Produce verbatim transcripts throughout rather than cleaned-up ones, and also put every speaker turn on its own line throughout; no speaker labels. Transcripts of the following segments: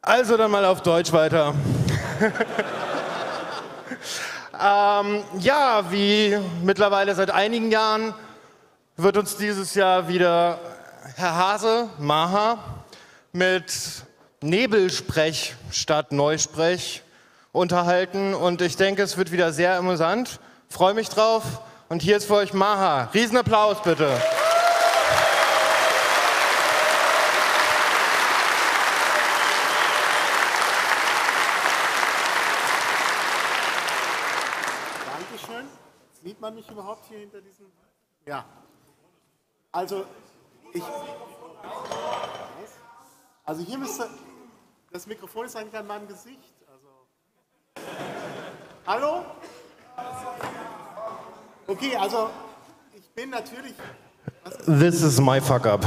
Also dann mal auf Deutsch weiter. ähm, ja, wie mittlerweile seit einigen Jahren wird uns dieses Jahr wieder Herr Hase, Maha, mit Nebelsprech statt Neusprech unterhalten. Und ich denke, es wird wieder sehr amüsant. Freue mich drauf. Und hier ist für euch Maha. Riesenapplaus bitte.
Dankeschön. Sieht man mich überhaupt hier hinter diesem? Ja. Also, ich. Also, hier müsste. Das Mikrofon ist eigentlich an meinem Gesicht. Also. Hallo? Okay, also, ich bin natürlich.
This is my fuck up.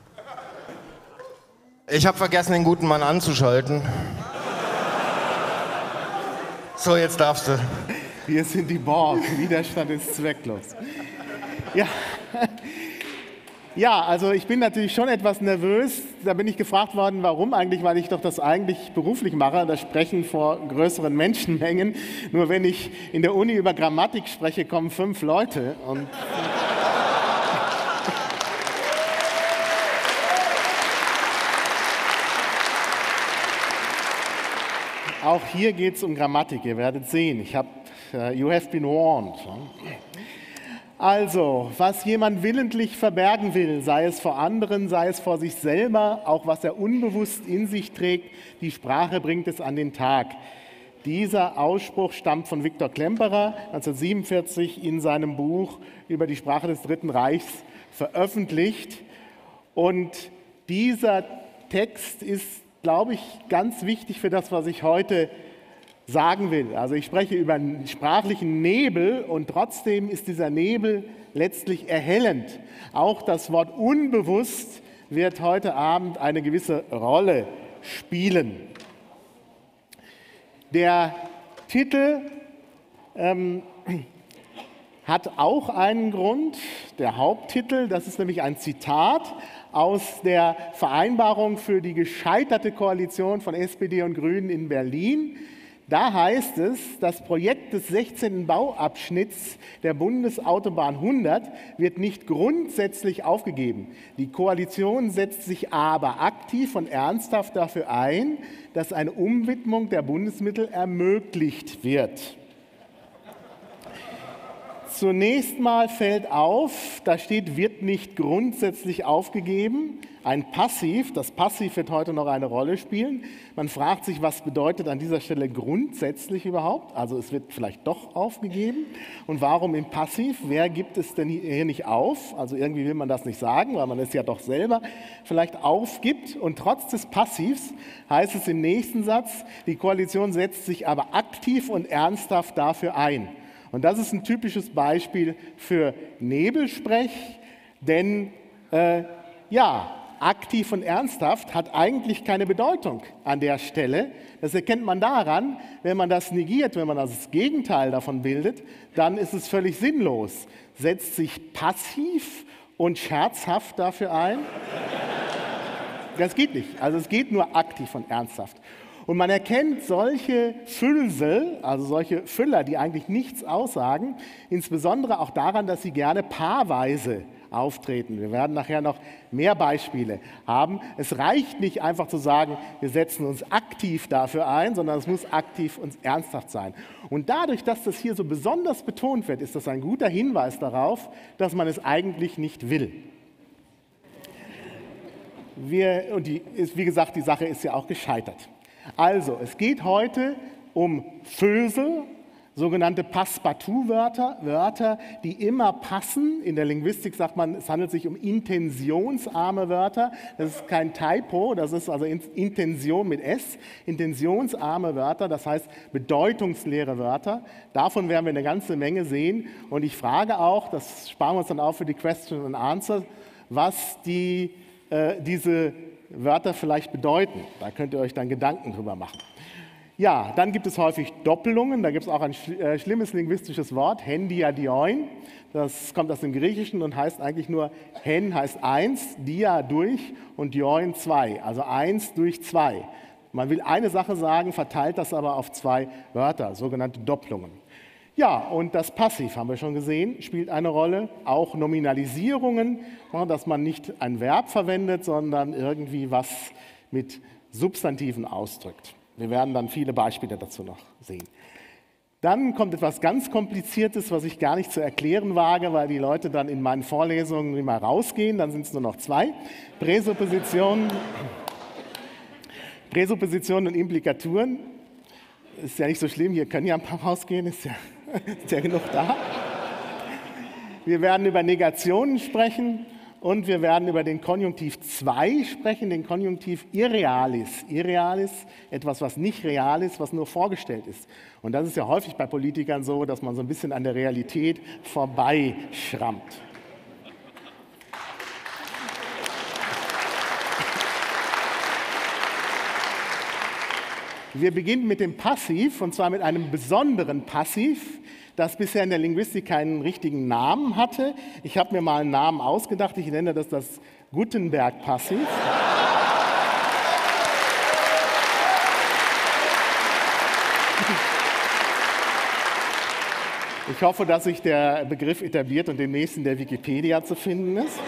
Ich habe vergessen, den guten Mann anzuschalten. So, jetzt darfst du.
Wir sind die Borg. Widerstand ist zwecklos. Ja. Ja, also ich bin natürlich schon etwas nervös. Da bin ich gefragt worden, warum eigentlich, weil ich doch das eigentlich beruflich mache, das Sprechen vor größeren Menschenmengen. Nur wenn ich in der Uni über Grammatik spreche, kommen fünf Leute. Und auch hier geht es um Grammatik, ihr werdet sehen. Ich habe, uh, you have been warned. Also, was jemand willentlich verbergen will, sei es vor anderen, sei es vor sich selber, auch was er unbewusst in sich trägt, die Sprache bringt es an den Tag. Dieser Ausspruch stammt von Viktor Klemperer, neunzehnhundertsiebenundvierzig in seinem Buch über die Sprache des Dritten Reichs veröffentlicht. Und dieser Text ist, glaube ich, ganz wichtig für das, was ich heute sagen will. Also ich spreche über einen sprachlichen Nebel und trotzdem ist dieser Nebel letztlich erhellend. Auch das Wort unbewusst wird heute Abend eine gewisse Rolle spielen. Der Titel ähm, hat auch einen Grund, der Haupttitel, das ist nämlich ein Zitat aus der Vereinbarung für die gescheiterte Koalition von S P D und Grünen in Berlin. Da heißt es, das Projekt des sechzehnten Bauabschnitts der Bundesautobahn hundert wird nicht grundsätzlich aufgegeben. Die Koalition setzt sich aber aktiv und ernsthaft dafür ein, dass eine Umwidmung der Bundesmittel ermöglicht wird. Zunächst mal fällt auf, da steht, wird nicht grundsätzlich aufgegeben. Ein Passiv, das Passiv wird heute noch eine Rolle spielen. Man fragt sich, was bedeutet an dieser Stelle grundsätzlich überhaupt? Also es wird vielleicht doch aufgegeben. Und warum im Passiv? Wer gibt es denn hier nicht auf? Also irgendwie will man das nicht sagen, weil man es ja doch selber vielleicht aufgibt. Und trotz des Passivs heißt es im nächsten Satz, die Koalition setzt sich aber aktiv und ernsthaft dafür ein. Und das ist ein typisches Beispiel für Nebelsprech, denn äh, ja, aktiv und ernsthaft hat eigentlich keine Bedeutung an der Stelle. Das erkennt man daran, wenn man das negiert, wenn man das Gegenteil davon bildet, dann ist es völlig sinnlos. Setzt sich passiv und scherzhaft dafür ein? Das geht nicht. Also es geht nur aktiv und ernsthaft. Und man erkennt solche Füllsel, also solche Füller, die eigentlich nichts aussagen, insbesondere auch daran, dass sie gerne paarweise auftreten. Wir werden nachher noch mehr Beispiele haben. Es reicht nicht einfach zu sagen, wir setzen uns aktiv dafür ein, sondern es muss aktiv und ernsthaft sein. Und dadurch, dass das hier so besonders betont wird, ist das ein guter Hinweis darauf, dass man es eigentlich nicht will. Wir, und die, ist, wie gesagt, die Sache ist ja auch gescheitert. Also, es geht heute um Füllsel, sogenannte Passepartout-Wörter, Wörter, die immer passen. In der Linguistik sagt man, es handelt sich um intentionsarme Wörter. Das ist kein Typo, das ist also Intention mit S. Intentionsarme Wörter, das heißt bedeutungsleere Wörter. Davon werden wir eine ganze Menge sehen. Und ich frage auch, das sparen wir uns dann auf für die Question and Answer, was die, äh, diese Wörter vielleicht bedeuten. Da könnt ihr euch dann Gedanken drüber machen. Ja, dann gibt es häufig Doppelungen. Da gibt es auch ein äh, schlimmes linguistisches Wort, hendiadioin. Das kommt aus dem Griechischen und heißt eigentlich nur, hen heißt eins, dia durch und dioin zwei, also eins durch zwei. Man will eine Sache sagen, verteilt das aber auf zwei Wörter, sogenannte Doppelungen. Ja, und das Passiv, haben wir schon gesehen, spielt eine Rolle. Auch Nominalisierungen, dass man nicht ein Verb verwendet, sondern irgendwie was mit Substantiven ausdrückt. Wir werden dann viele Beispiele dazu noch sehen. Dann kommt etwas ganz Kompliziertes, was ich gar nicht zu erklären wage, weil die Leute dann in meinen Vorlesungen immer rausgehen, dann sind es nur noch zwei. Präsuppositionen, Präsuppositionen und Implikaturen. Ist ja nicht so schlimm, hier können ja ein paar rausgehen, ist ja, ist ja genug da. Wir werden über Negationen sprechen und wir werden über den Konjunktiv zwei sprechen, den Konjunktiv Irrealis. Irrealis, etwas, was nicht real ist, was nur vorgestellt ist. Und das ist ja häufig bei Politikern so, dass man so ein bisschen an der Realität vorbeischrammt. Wir beginnen mit dem Passiv, und zwar mit einem besonderen Passiv, das bisher in der Linguistik keinen richtigen Namen hatte. Ich habe mir mal einen Namen ausgedacht, ich nenne das das Gutenberg-Passiv. Ich hoffe, dass sich der Begriff etabliert und demnächst in der Wikipedia zu finden ist.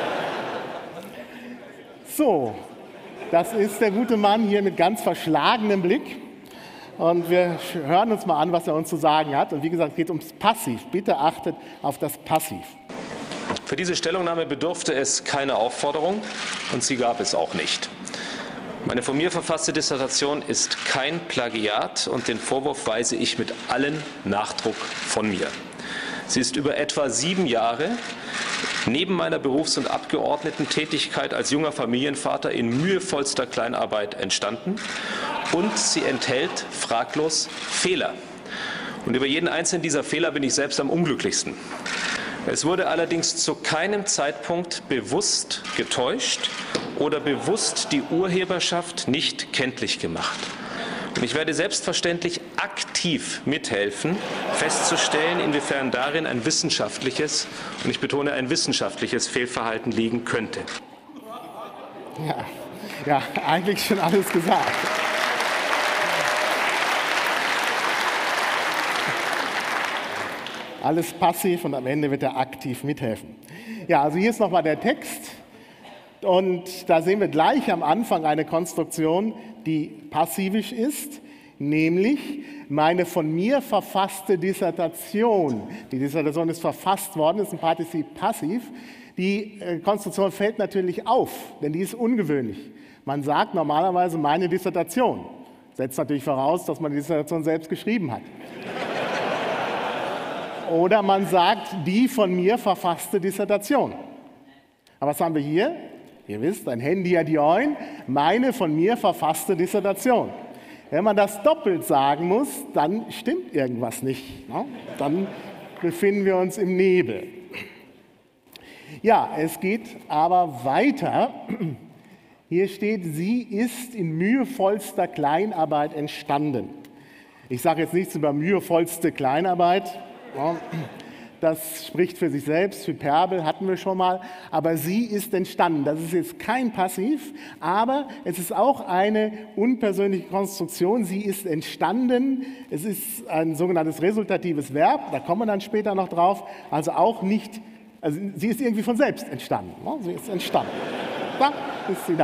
So, das ist der gute Mann hier mit ganz verschlagenem Blick. Und wir hören uns mal an, was er uns zu sagen hat. Und wie gesagt, es geht ums Passiv. Bitte achtet auf das Passiv.
Für diese Stellungnahme bedurfte es keine Aufforderung und sie gab es auch nicht. Meine von mir verfasste Dissertation ist kein Plagiat und den Vorwurf weise ich mit allem Nachdruck von mir. Sie ist über etwa sieben Jahre neben meiner Berufs- und Abgeordnetentätigkeit als junger Familienvater in mühevollster Kleinarbeit entstanden und sie enthält fraglos Fehler. Und über jeden einzelnen dieser Fehler bin ich selbst am unglücklichsten. Es wurde allerdings zu keinem Zeitpunkt bewusst getäuscht oder bewusst die Urheberschaft nicht kenntlich gemacht. Und ich werde selbstverständlich aktiv mithelfen, festzustellen, inwiefern darin ein wissenschaftliches, und ich betone ein wissenschaftliches Fehlverhalten liegen könnte.
Ja, ja, eigentlich schon alles gesagt. Alles passiv und am Ende wird er aktiv mithelfen. Ja, also hier ist nochmal der Text. Und da sehen wir gleich am Anfang eine Konstruktion, die passivisch ist, nämlich meine von mir verfasste Dissertation. Die Dissertation ist verfasst worden, ist ein Partizip passiv. Die Konstruktion fällt natürlich auf, denn die ist ungewöhnlich. Man sagt normalerweise meine Dissertation. Setzt natürlich voraus, dass man die Dissertation selbst geschrieben hat. Oder man sagt die von mir verfasste Dissertation. Aber was haben wir hier? Ihr wisst, ein Hendiadioin, meine von mir verfasste Dissertation. Wenn man das doppelt sagen muss, dann stimmt irgendwas nicht. Ne? Dann befinden wir uns im Nebel. Ja, es geht aber weiter. Hier steht, sie ist in mühevollster Kleinarbeit entstanden. Ich sage jetzt nichts über mühevollste Kleinarbeit. Ja, das spricht für sich selbst, Hyperbel hatten wir schon mal, aber sie ist entstanden. Das ist jetzt kein Passiv, aber es ist auch eine unpersönliche Konstruktion. Sie ist entstanden, es ist ein sogenanntes resultatives Verb, da kommen wir dann später noch drauf, also auch nicht, also sie ist irgendwie von selbst entstanden. Sie ist entstanden. Da ist sie da.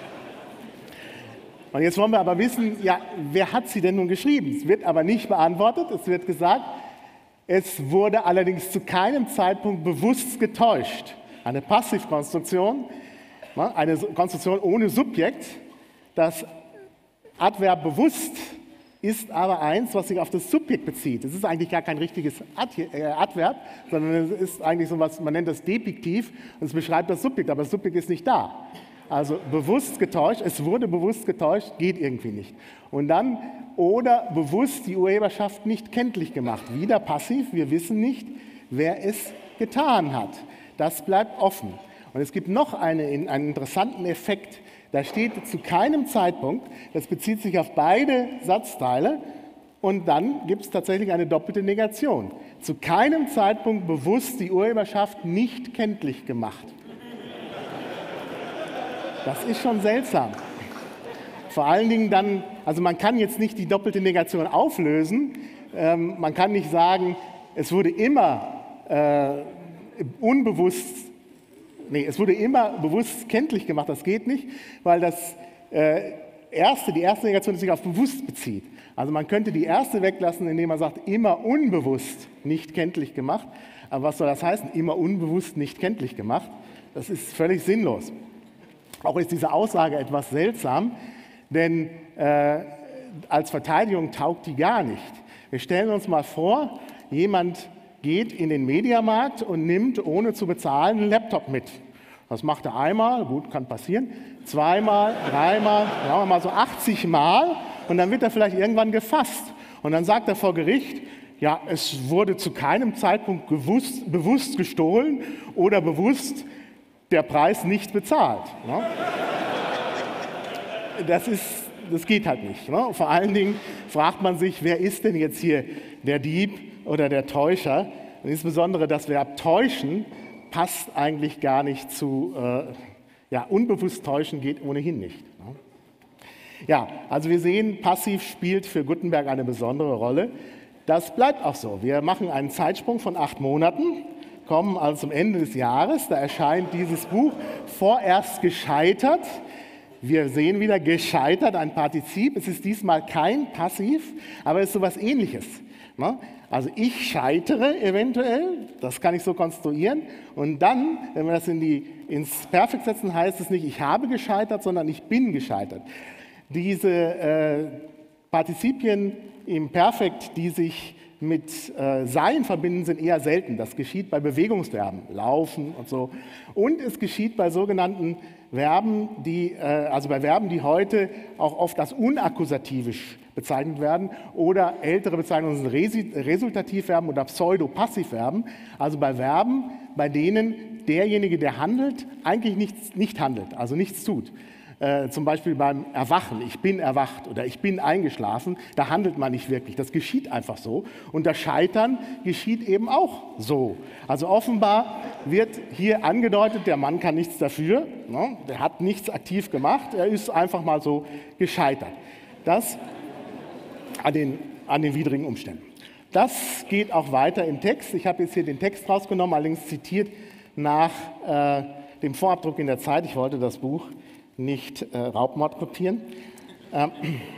Und jetzt wollen wir aber wissen, ja, wer hat sie denn nun geschrieben? Es wird aber nicht beantwortet, es wird gesagt, es wurde allerdings zu keinem Zeitpunkt bewusst getäuscht. Eine Passivkonstruktion, eine Konstruktion ohne Subjekt. Das Adverb bewusst ist aber eins, was sich auf das Subjekt bezieht. Es ist eigentlich gar kein richtiges Adverb, sondern es ist eigentlich so was, man nennt das Depiktiv und es beschreibt das Subjekt, aber das Subjekt ist nicht da. Also bewusst getäuscht, es wurde bewusst getäuscht, geht irgendwie nicht. Und dann oder bewusst die Urheberschaft nicht kenntlich gemacht. Wieder passiv, wir wissen nicht, wer es getan hat. Das bleibt offen. Und es gibt noch eine, einen interessanten Effekt. Da steht zu keinem Zeitpunkt, das bezieht sich auf beide Satzteile, und dann gibt es tatsächlich eine doppelte Negation. Zu keinem Zeitpunkt bewusst die Urheberschaft nicht kenntlich gemacht. Das ist schon seltsam. Vor allen Dingen dann, also man kann jetzt nicht die doppelte Negation auflösen. Ähm, man kann nicht sagen, es wurde immer äh, unbewusst, nee, es wurde immer bewusst kenntlich gemacht. Das geht nicht, weil das äh, erste, die erste Negation sich auf bewusst bezieht. Also man könnte die erste weglassen, indem man sagt, immer unbewusst nicht kenntlich gemacht. Aber was soll das heißen? Immer unbewusst nicht kenntlich gemacht. Das ist völlig sinnlos. Auch ist diese Aussage etwas seltsam, denn äh, als Verteidigung taugt die gar nicht. Wir stellen uns mal vor, jemand geht in den Mediamarkt und nimmt, ohne zu bezahlen, einen Laptop mit. Das macht er einmal, gut, kann passieren, zweimal, dreimal, sagen wir mal so achtzig Mal und dann wird er vielleicht irgendwann gefasst. Und dann sagt er vor Gericht, ja, es wurde zu keinem Zeitpunkt gewusst, bewusst gestohlen oder bewusst der Preis nicht bezahlt. Ne? Das, ist, das geht halt nicht. Ne? Vor allen Dingen fragt man sich, wer ist denn jetzt hier der Dieb oder der Täuscher? Und insbesondere das Verb täuschen passt eigentlich gar nicht zu, äh, ja, unbewusst täuschen geht ohnehin nicht. Ne? Ja, also wir sehen, passiv spielt für Gutenberg eine besondere Rolle. Das bleibt auch so. Wir machen einen Zeitsprung von acht Monaten, kommen also zum Ende des Jahres. Da erscheint dieses Buch vorerst gescheitert. Wir sehen wieder gescheitert, ein Partizip. Es ist diesmal kein Passiv, aber es ist so etwas Ähnliches. Also ich scheitere eventuell, das kann ich so konstruieren. Und dann, wenn wir das in die, ins Perfekt setzen, heißt es nicht, ich habe gescheitert, sondern ich bin gescheitert. Diese äh, Partizipien im Perfekt, die sich mit äh, sein verbinden, sind eher selten. Das geschieht bei Bewegungsverben, laufen und so. Und es geschieht bei sogenannten Verben, die, äh, also bei Verben, die heute auch oft als unakkusativisch bezeichnet werden oder ältere Bezeichnungen sind Resultativverben oder Pseudopassivverben, also bei Verben, bei denen derjenige, der handelt, eigentlich nichts, nicht handelt, also nichts tut. Äh, zum Beispiel beim Erwachen, ich bin erwacht oder ich bin eingeschlafen, da handelt man nicht wirklich, das geschieht einfach so. Und das Scheitern geschieht eben auch so. Also offenbar wird hier angedeutet, der Mann kann nichts dafür, ne? Der hat nichts aktiv gemacht, er ist einfach mal so gescheitert. Das an den, an den widrigen Umständen. Das geht auch weiter im Text. Ich habe jetzt hier den Text rausgenommen, allerdings zitiert nach äh, dem Vorabdruck in der Zeit. Ich wollte das Buch nicht äh, Raubmord kopieren. Ähm,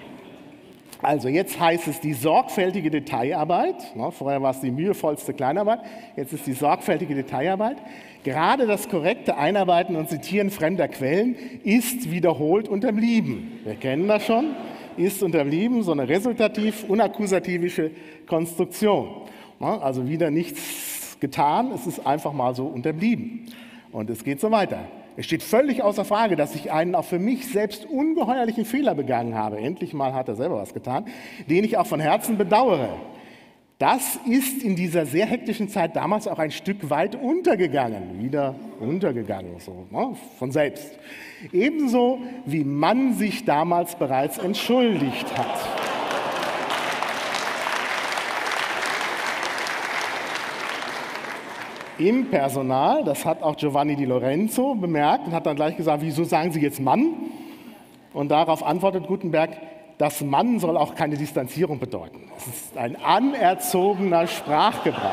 also jetzt heißt es die sorgfältige Detailarbeit. Ne, vorher war es die mühevollste Kleinarbeit. Jetzt ist die sorgfältige Detailarbeit. Gerade das korrekte Einarbeiten und Zitieren fremder Quellen ist wiederholt unterblieben. Wir kennen das schon. Ist unterblieben, so eine resultativ unakkusativische Konstruktion. Ne, also wieder nichts getan, es ist einfach mal so unterblieben. Und es geht so weiter. Es steht völlig außer Frage, dass ich einen auch für mich selbst ungeheuerlichen Fehler begangen habe. Endlich mal hat er selber was getan, den ich auch von Herzen bedauere. Das ist in dieser sehr hektischen Zeit damals auch ein Stück weit untergegangen. Wieder untergegangen, so, ne, von selbst. Ebenso wie man sich damals bereits entschuldigt hat. Im Personal, das hat auch Giovanni Di Lorenzo bemerkt und hat dann gleich gesagt, wieso sagen Sie jetzt Mann? Und darauf antwortet Gutenberg, das Mann soll auch keine Distanzierung bedeuten. Es ist ein anerzogener Sprachgebrauch.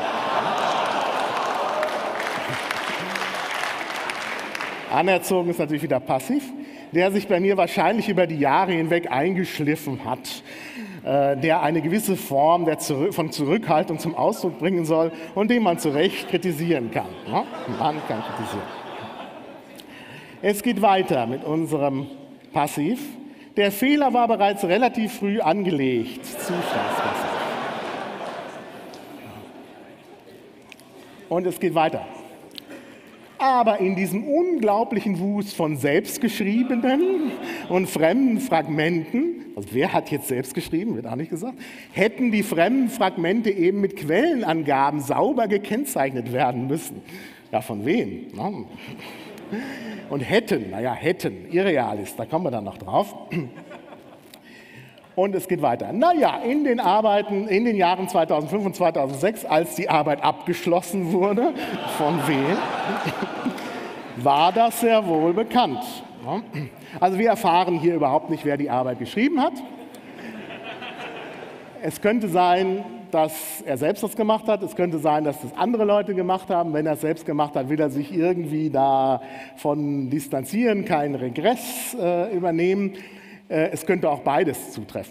Anerzogen ist natürlich wieder passiv, der sich bei mir wahrscheinlich über die Jahre hinweg eingeschliffen hat, äh, der eine gewisse Form der Zurück- von Zurückhaltung zum Ausdruck bringen soll und den man zu Recht kritisieren kann. Ne? Man kann kritisieren. Es geht weiter mit unserem Passiv. Der Fehler war bereits relativ früh angelegt. Zustandspassiv. Und es geht weiter. Aber in diesem unglaublichen Wust von selbstgeschriebenen und fremden Fragmenten, also wer hat jetzt selbst geschrieben, wird auch nicht gesagt, hätten die fremden Fragmente eben mit Quellenangaben sauber gekennzeichnet werden müssen. Ja, von wem? Ne? Und hätten, naja, hätten, irreal ist, da kommen wir dann noch drauf. Und es geht weiter. Naja, in den Arbeiten, in den Jahren zweitausendfünf und zweitausendsechs, als die Arbeit abgeschlossen wurde, von wem, war das sehr wohl bekannt. Also wir erfahren hier überhaupt nicht, wer die Arbeit geschrieben hat. Es könnte sein, dass er selbst das gemacht hat. Es könnte sein, dass das andere Leute gemacht haben. Wenn er es selbst gemacht hat, will er sich irgendwie davon distanzieren, keinen Regress äh, übernehmen. Äh, es könnte auch beides zutreffen.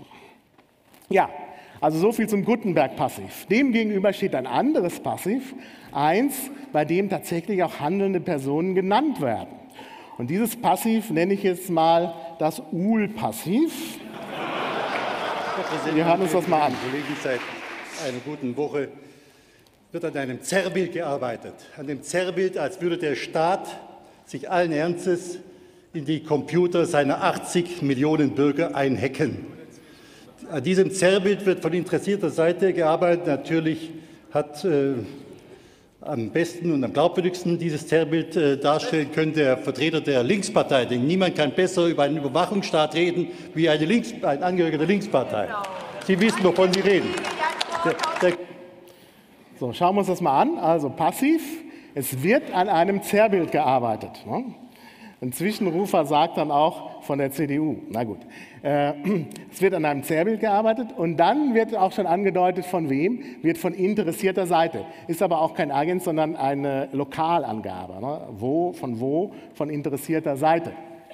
Ja, also so viel zum Gutenberg-Passiv. Demgegenüber steht ein anderes Passiv, eins, bei dem tatsächlich auch handelnde Personen genannt werden. Und dieses Passiv nenne ich jetzt mal das Uhl-Passiv. Wir hören uns das mal an.
Kollegen, seit einer guten Woche wird an einem Zerrbild gearbeitet. An dem Zerrbild, als würde der Staat sich allen Ernstes in die Computer seiner achtzig Millionen Bürger einhacken. An diesem Zerrbild wird von interessierter Seite gearbeitet. Natürlich hat äh, am besten und am glaubwürdigsten dieses Zerrbild äh, darstellen können der Vertreter der Linkspartei. Denn niemand kann besser über einen Überwachungsstaat reden wie eine Links-, ein Angehöriger der Linkspartei. Sie wissen, wovon Sie reden. Der, der
so, schauen wir uns das mal an. Also passiv, es wird an einem Zerrbild gearbeitet. Ne? Ein Zwischenrufer sagt dann auch von der C D U, na gut, äh, es wird an einem Zerrbild gearbeitet und dann wird auch schon angedeutet, von wem, wird von interessierter Seite. Ist aber auch kein Agent, sondern eine Lokalangabe. Ne? Wo, von wo, von interessierter Seite.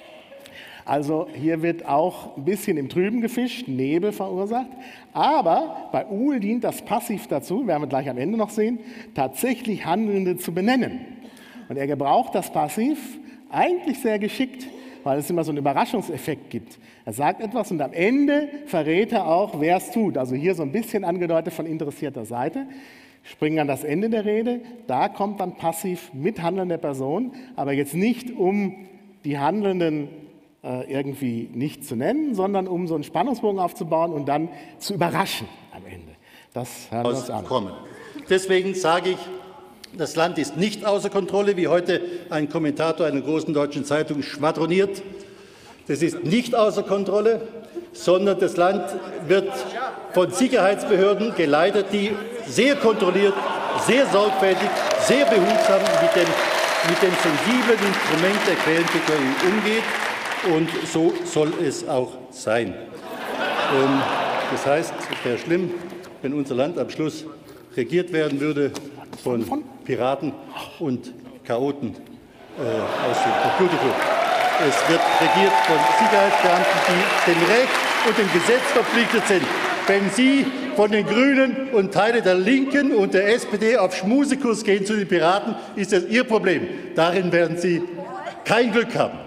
Also hier wird auch ein bisschen im Trüben gefischt, Nebel verursacht, aber bei Uhl dient das Passiv dazu, werden wir gleich am Ende noch sehen, tatsächlich Handelnde zu benennen. Und er gebraucht das Passiv eigentlich sehr geschickt, weil es immer so einen Überraschungseffekt gibt. Er sagt etwas und am Ende verrät er auch, wer es tut. Also hier so ein bisschen angedeutet von interessierter Seite. Springen an das Ende der Rede, da kommt dann Passiv mit handelnder Person, aber jetzt nicht, um die Handelnden äh, irgendwie nicht zu nennen, sondern um so einen Spannungsbogen aufzubauen und dann zu überraschen am Ende. Das hören wir uns an.
Kommen. Deswegen sage ich, das Land ist nicht außer Kontrolle, wie heute ein Kommentator einer großen deutschen Zeitung schwadroniert. Das ist nicht außer Kontrolle, sondern das Land wird von Sicherheitsbehörden geleitet, die sehr kontrolliert, sehr sorgfältig, sehr behutsam mit dem, mit dem sensiblen Instrument der Quellentheorie umgeht. Und so soll es auch sein. Ähm, das heißt, es wäre schlimm, wenn unser Land am Schluss regiert werden würde von Piraten und Chaoten äh, aus dem Computerclub. Es wird regiert von Sicherheitsbeamten, die dem Recht und dem Gesetz verpflichtet sind. Wenn Sie von den Grünen und Teile der Linken und der S P D auf Schmusekurs gehen zu den Piraten, ist das Ihr Problem. Darin werden Sie kein Glück haben.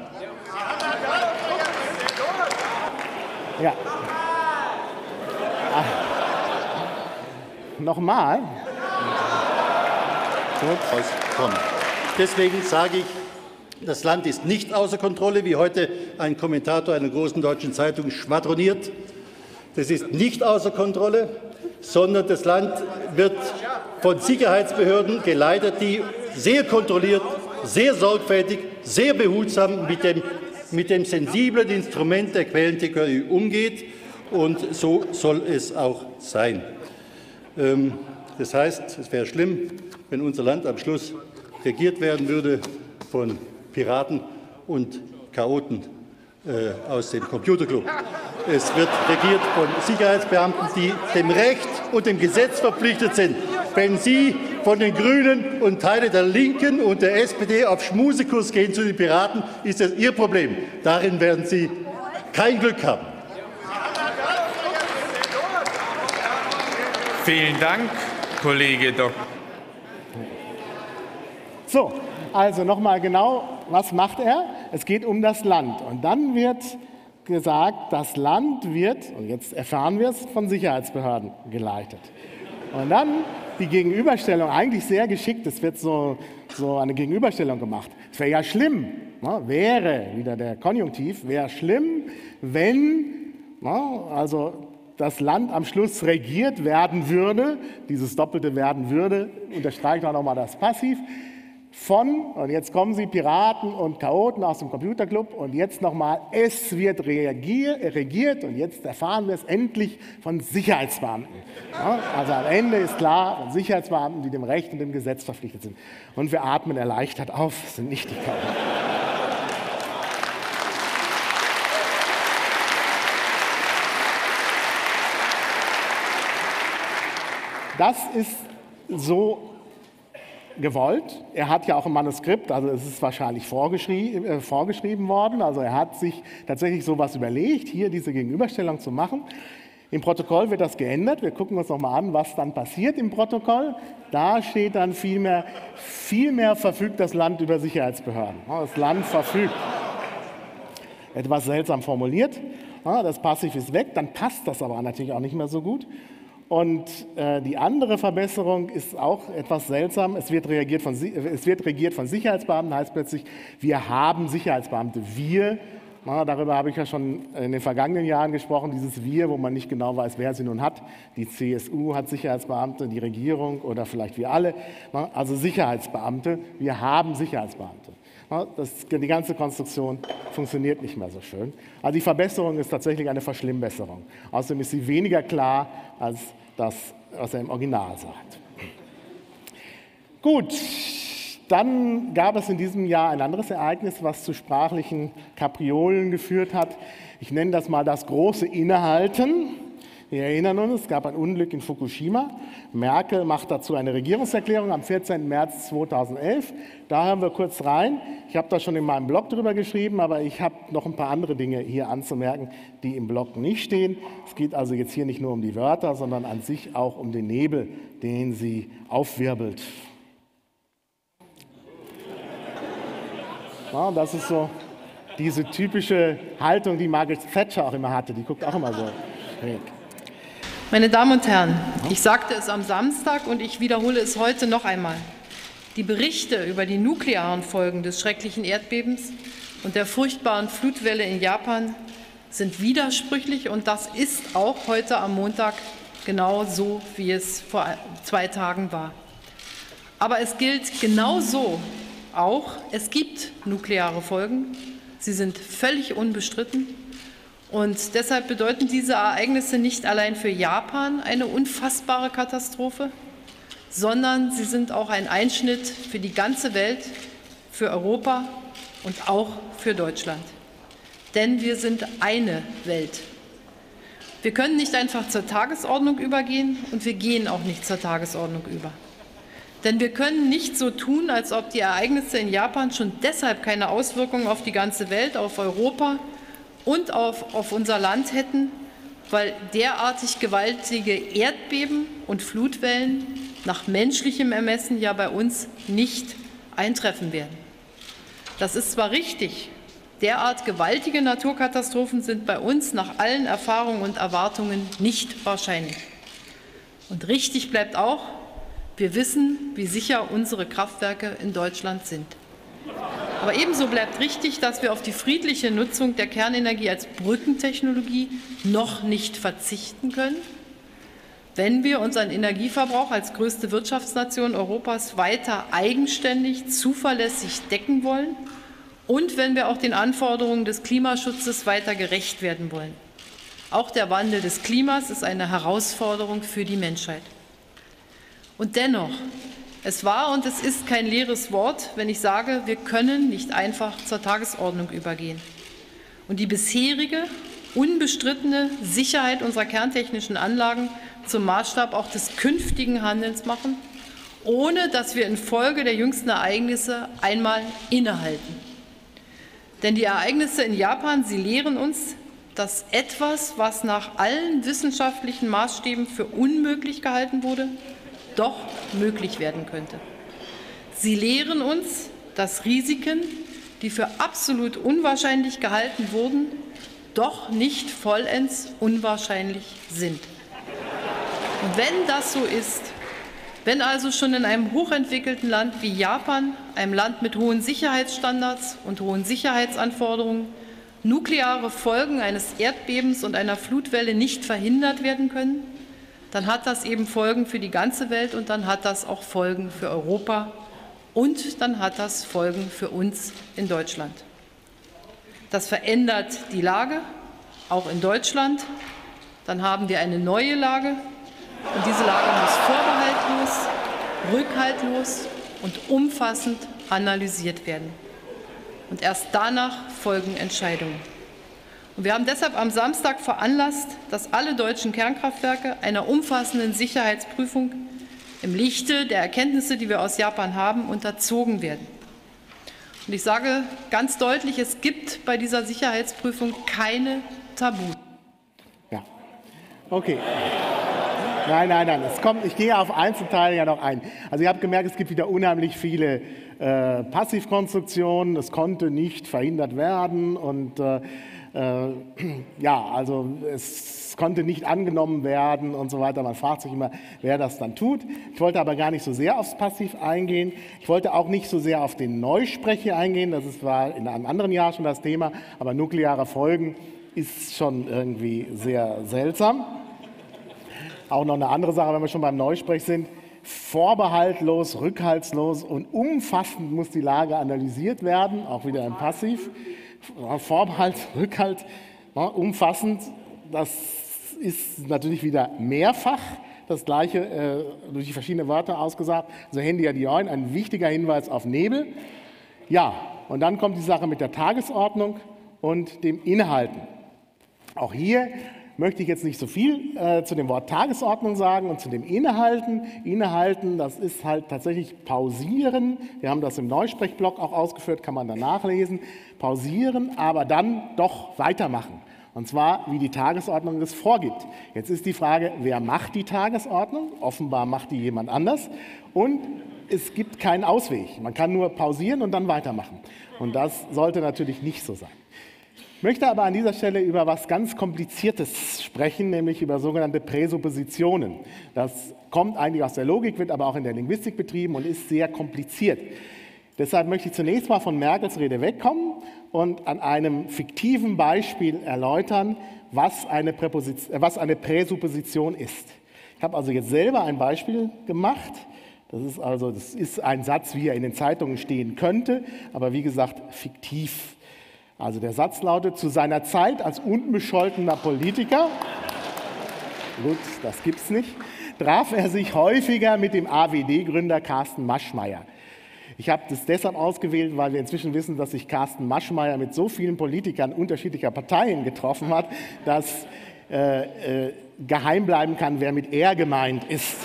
Ja. Ah. Nochmal.
Kommen. Deswegen sage ich, das Land ist nicht außer Kontrolle, wie heute ein Kommentator einer großen deutschen Zeitung schwadroniert. Das ist nicht außer Kontrolle, sondern das Land wird von Sicherheitsbehörden geleitet, die sehr kontrolliert, sehr sorgfältig, sehr behutsam mit dem, mit dem sensiblen Instrument der Quellentheorie umgeht. Und so soll es auch sein. Ähm, das heißt, es wäre schlimm, wenn unser Land am Schluss regiert werden würde von Piraten und Chaoten äh, aus dem Computerclub. Es wird regiert von Sicherheitsbeamten, die dem Recht und dem Gesetz verpflichtet sind. Wenn Sie von den Grünen und Teile der Linken und der S P D auf Schmusekurs gehen zu den Piraten, ist das Ihr Problem. Darin werden Sie kein Glück haben.
Vielen Dank, Kollege Doktor
So, also nochmal genau, was macht er? Es geht um das Land. Und dann wird gesagt, das Land wird, und jetzt erfahren wir es, von Sicherheitsbehörden geleitet. Und dann die Gegenüberstellung, eigentlich sehr geschickt, es wird so, so eine Gegenüberstellung gemacht. Es wäre ja schlimm, ne, wäre, wieder der Konjunktiv, wäre schlimm, wenn, ne, also das Land am Schluss regiert werden würde, dieses doppelte werden würde, unterstreicht auch nochmal das Passiv, von, und jetzt kommen sie, Piraten und Chaoten aus dem Computerclub, und jetzt nochmal, es wird reagier, regiert, und jetzt erfahren wir es endlich von Sicherheitsbeamten. Ja, also am Ende ist klar, von Sicherheitsbeamten, die dem Recht und dem Gesetz verpflichtet sind. Und wir atmen erleichtert auf, es sind nicht die Chaoten. Das ist so gewollt. Er hat ja auch ein Manuskript, also es ist wahrscheinlich vorgeschrieben, äh, vorgeschrieben worden. Also er hat sich tatsächlich sowas überlegt, hier diese Gegenüberstellung zu machen. Im Protokoll wird das geändert. Wir gucken uns noch mal an, was dann passiert im Protokoll. Da steht dann vielmehr, vielmehr verfügt das Land über Sicherheitsbehörden. Das Land verfügt. Etwas seltsam formuliert. Das Passiv ist weg, dann passt das aber natürlich auch nicht mehr so gut. Und äh, die andere Verbesserung ist auch etwas seltsam. Es wird, reagiert von, es wird regiert von Sicherheitsbeamten, heißt plötzlich, wir haben Sicherheitsbeamte. Wir, na, darüber habe ich ja schon in den vergangenen Jahren gesprochen, dieses Wir, wo man nicht genau weiß, wer sie nun hat. Die C S U hat Sicherheitsbeamte, die Regierung oder vielleicht wir alle. Na, also Sicherheitsbeamte, wir haben Sicherheitsbeamte. Na, das, die ganze Konstruktion funktioniert nicht mehr so schön. Also die Verbesserung ist tatsächlich eine Verschlimmbesserung. Außerdem ist sie weniger klar als das, was er im Original sagt. Gut, dann gab es in diesem Jahr ein anderes Ereignis, was zu sprachlichen Kapriolen geführt hat. Ich nenne das mal das große Innehalten. Wir erinnern uns, es gab ein Unglück in Fukushima. Merkel macht dazu eine Regierungserklärung am vierzehnten März zweitausendelf. Da hören wir kurz rein. Ich habe da schon in meinem Blog drüber geschrieben, aber ich habe noch ein paar andere Dinge hier anzumerken, die im Blog nicht stehen. Es geht also jetzt hier nicht nur um die Wörter, sondern an sich auch um den Nebel, den sie aufwirbelt. Ja, das ist so diese typische Haltung, die Margaret Thatcher auch immer hatte. Die guckt auch immer so schräg.
Meine Damen und Herren, ich sagte es am Samstag und ich wiederhole es heute noch einmal. Die Berichte über die nuklearen Folgen des schrecklichen Erdbebens und der furchtbaren Flutwelle in Japan sind widersprüchlich und das ist auch heute am Montag genau so, wie es vor zwei Tagen war. Aber es gilt genauso auch, es gibt nukleare Folgen, sie sind völlig unbestritten. Und deshalb bedeuten diese Ereignisse nicht allein für Japan eine unfassbare Katastrophe, sondern sie sind auch ein Einschnitt für die ganze Welt, für Europa und auch für Deutschland. Denn wir sind eine Welt. Wir können nicht einfach zur Tagesordnung übergehen und wir gehen auch nicht zur Tagesordnung über. Denn wir können nicht so tun, als ob die Ereignisse in Japan schon deshalb keine Auswirkungen auf die ganze Welt, auf Europa und auf, auf unser Land hätten, weil derartig gewaltige Erdbeben und Flutwellen nach menschlichem Ermessen ja bei uns nicht eintreffen werden. Das ist zwar richtig, derart gewaltige Naturkatastrophen sind bei uns nach allen Erfahrungen und Erwartungen nicht wahrscheinlich. Und richtig bleibt auch, wir wissen, wie sicher unsere Kraftwerke in Deutschland sind. Aber ebenso bleibt richtig, dass wir auf die friedliche Nutzung der Kernenergie als Brückentechnologie noch nicht verzichten können, wenn wir unseren Energieverbrauch als größte Wirtschaftsnation Europas weiter eigenständig, zuverlässig decken wollen und wenn wir auch den Anforderungen des Klimaschutzes weiter gerecht werden wollen. Auch der Wandel des Klimas ist eine Herausforderung für die Menschheit. Und dennoch, es war und es ist kein leeres Wort, wenn ich sage, wir können nicht einfach zur Tagesordnung übergehen und die bisherige, unbestrittene Sicherheit unserer kerntechnischen Anlagen zum Maßstab auch des künftigen Handelns machen, ohne dass wir infolge der jüngsten Ereignisse einmal innehalten. Denn die Ereignisse in Japan, sie lehren uns, dass etwas, was nach allen wissenschaftlichen Maßstäben für unmöglich gehalten wurde, doch möglich werden könnte. Sie lehren uns, dass Risiken, die für absolut unwahrscheinlich gehalten wurden, doch nicht vollends unwahrscheinlich sind. Und wenn das so ist, wenn also schon in einem hochentwickelten Land wie Japan, einem Land mit hohen Sicherheitsstandards und hohen Sicherheitsanforderungen, nukleare Folgen eines Erdbebens und einer Flutwelle nicht verhindert werden können, dann hat das eben Folgen für die ganze Welt und dann hat das auch Folgen für Europa und dann hat das Folgen für uns in Deutschland. Das verändert die Lage, auch in Deutschland. Dann haben wir eine neue Lage und diese Lage muss vorbehaltlos, rückhaltlos und umfassend analysiert werden. Und erst danach folgen Entscheidungen. Und wir haben deshalb am Samstag veranlasst, dass alle deutschen Kernkraftwerke einer umfassenden Sicherheitsprüfung im Lichte der Erkenntnisse, die wir aus Japan haben, unterzogen werden. Und ich sage ganz deutlich, es gibt bei dieser Sicherheitsprüfung keine Tabus.
Ja, okay. Nein, nein, nein, es kommt, ich gehe auf Einzelteile ja noch ein. Also ihr habt gemerkt, es gibt wieder unheimlich viele äh, Passivkonstruktionen, es konnte nicht verhindert werden und äh, äh, ja, also es konnte nicht angenommen werden und so weiter. Man fragt sich immer, wer das dann tut. Ich wollte aber gar nicht so sehr aufs Passiv eingehen. Ich wollte auch nicht so sehr auf den Neusprecher eingehen, das ist, war in einem anderen Jahr schon das Thema, aber nukleare Folgen ist schon irgendwie sehr seltsam. Auch noch eine andere Sache, wenn wir schon beim Neusprech sind. Vorbehaltlos, rückhaltslos und umfassend muss die Lage analysiert werden, auch wieder im Passiv. Vorbehalt, Rückhalt, umfassend, das ist natürlich wieder mehrfach das Gleiche äh, durch die verschiedenen Wörter ausgesagt. Also Handy ja die Ohren, ein wichtiger Hinweis auf Nebel. Ja, und dann kommt die Sache mit der Tagesordnung und dem Inhalten. Auch hier möchte ich jetzt nicht so viel äh, zu dem Wort Tagesordnung sagen und zu dem Inhalten. Inhalten, das ist halt tatsächlich pausieren. Wir haben das im Neusprechblock auch ausgeführt, kann man da nachlesen. Pausieren, aber dann doch weitermachen. Und zwar, wie die Tagesordnung es vorgibt. Jetzt ist die Frage, wer macht die Tagesordnung? Offenbar macht die jemand anders. Und es gibt keinen Ausweg. Man kann nur pausieren und dann weitermachen. Und das sollte natürlich nicht so sein. Ich möchte aber an dieser Stelle über etwas ganz Kompliziertes sprechen, nämlich über sogenannte Präsuppositionen. Das kommt eigentlich aus der Logik, wird aber auch in der Linguistik betrieben und ist sehr kompliziert. Deshalb möchte ich zunächst mal von Merkels Rede wegkommen und an einem fiktiven Beispiel erläutern, was eine, Präposition, was eine Präsupposition ist. Ich habe also jetzt selber ein Beispiel gemacht. Das ist also das ist ein Satz, wie er in den Zeitungen stehen könnte, aber wie gesagt fiktiv. Also der Satz lautet, zu seiner Zeit als unbescholtener Politiker, gut, das gibt's nicht, traf er sich häufiger mit dem A W D-Gründer Carsten Maschmeyer. Ich habe das deshalb ausgewählt, weil wir inzwischen wissen, dass sich Carsten Maschmeyer mit so vielen Politikern unterschiedlicher Parteien getroffen hat, dass äh, äh, geheim bleiben kann, wer mit er gemeint ist.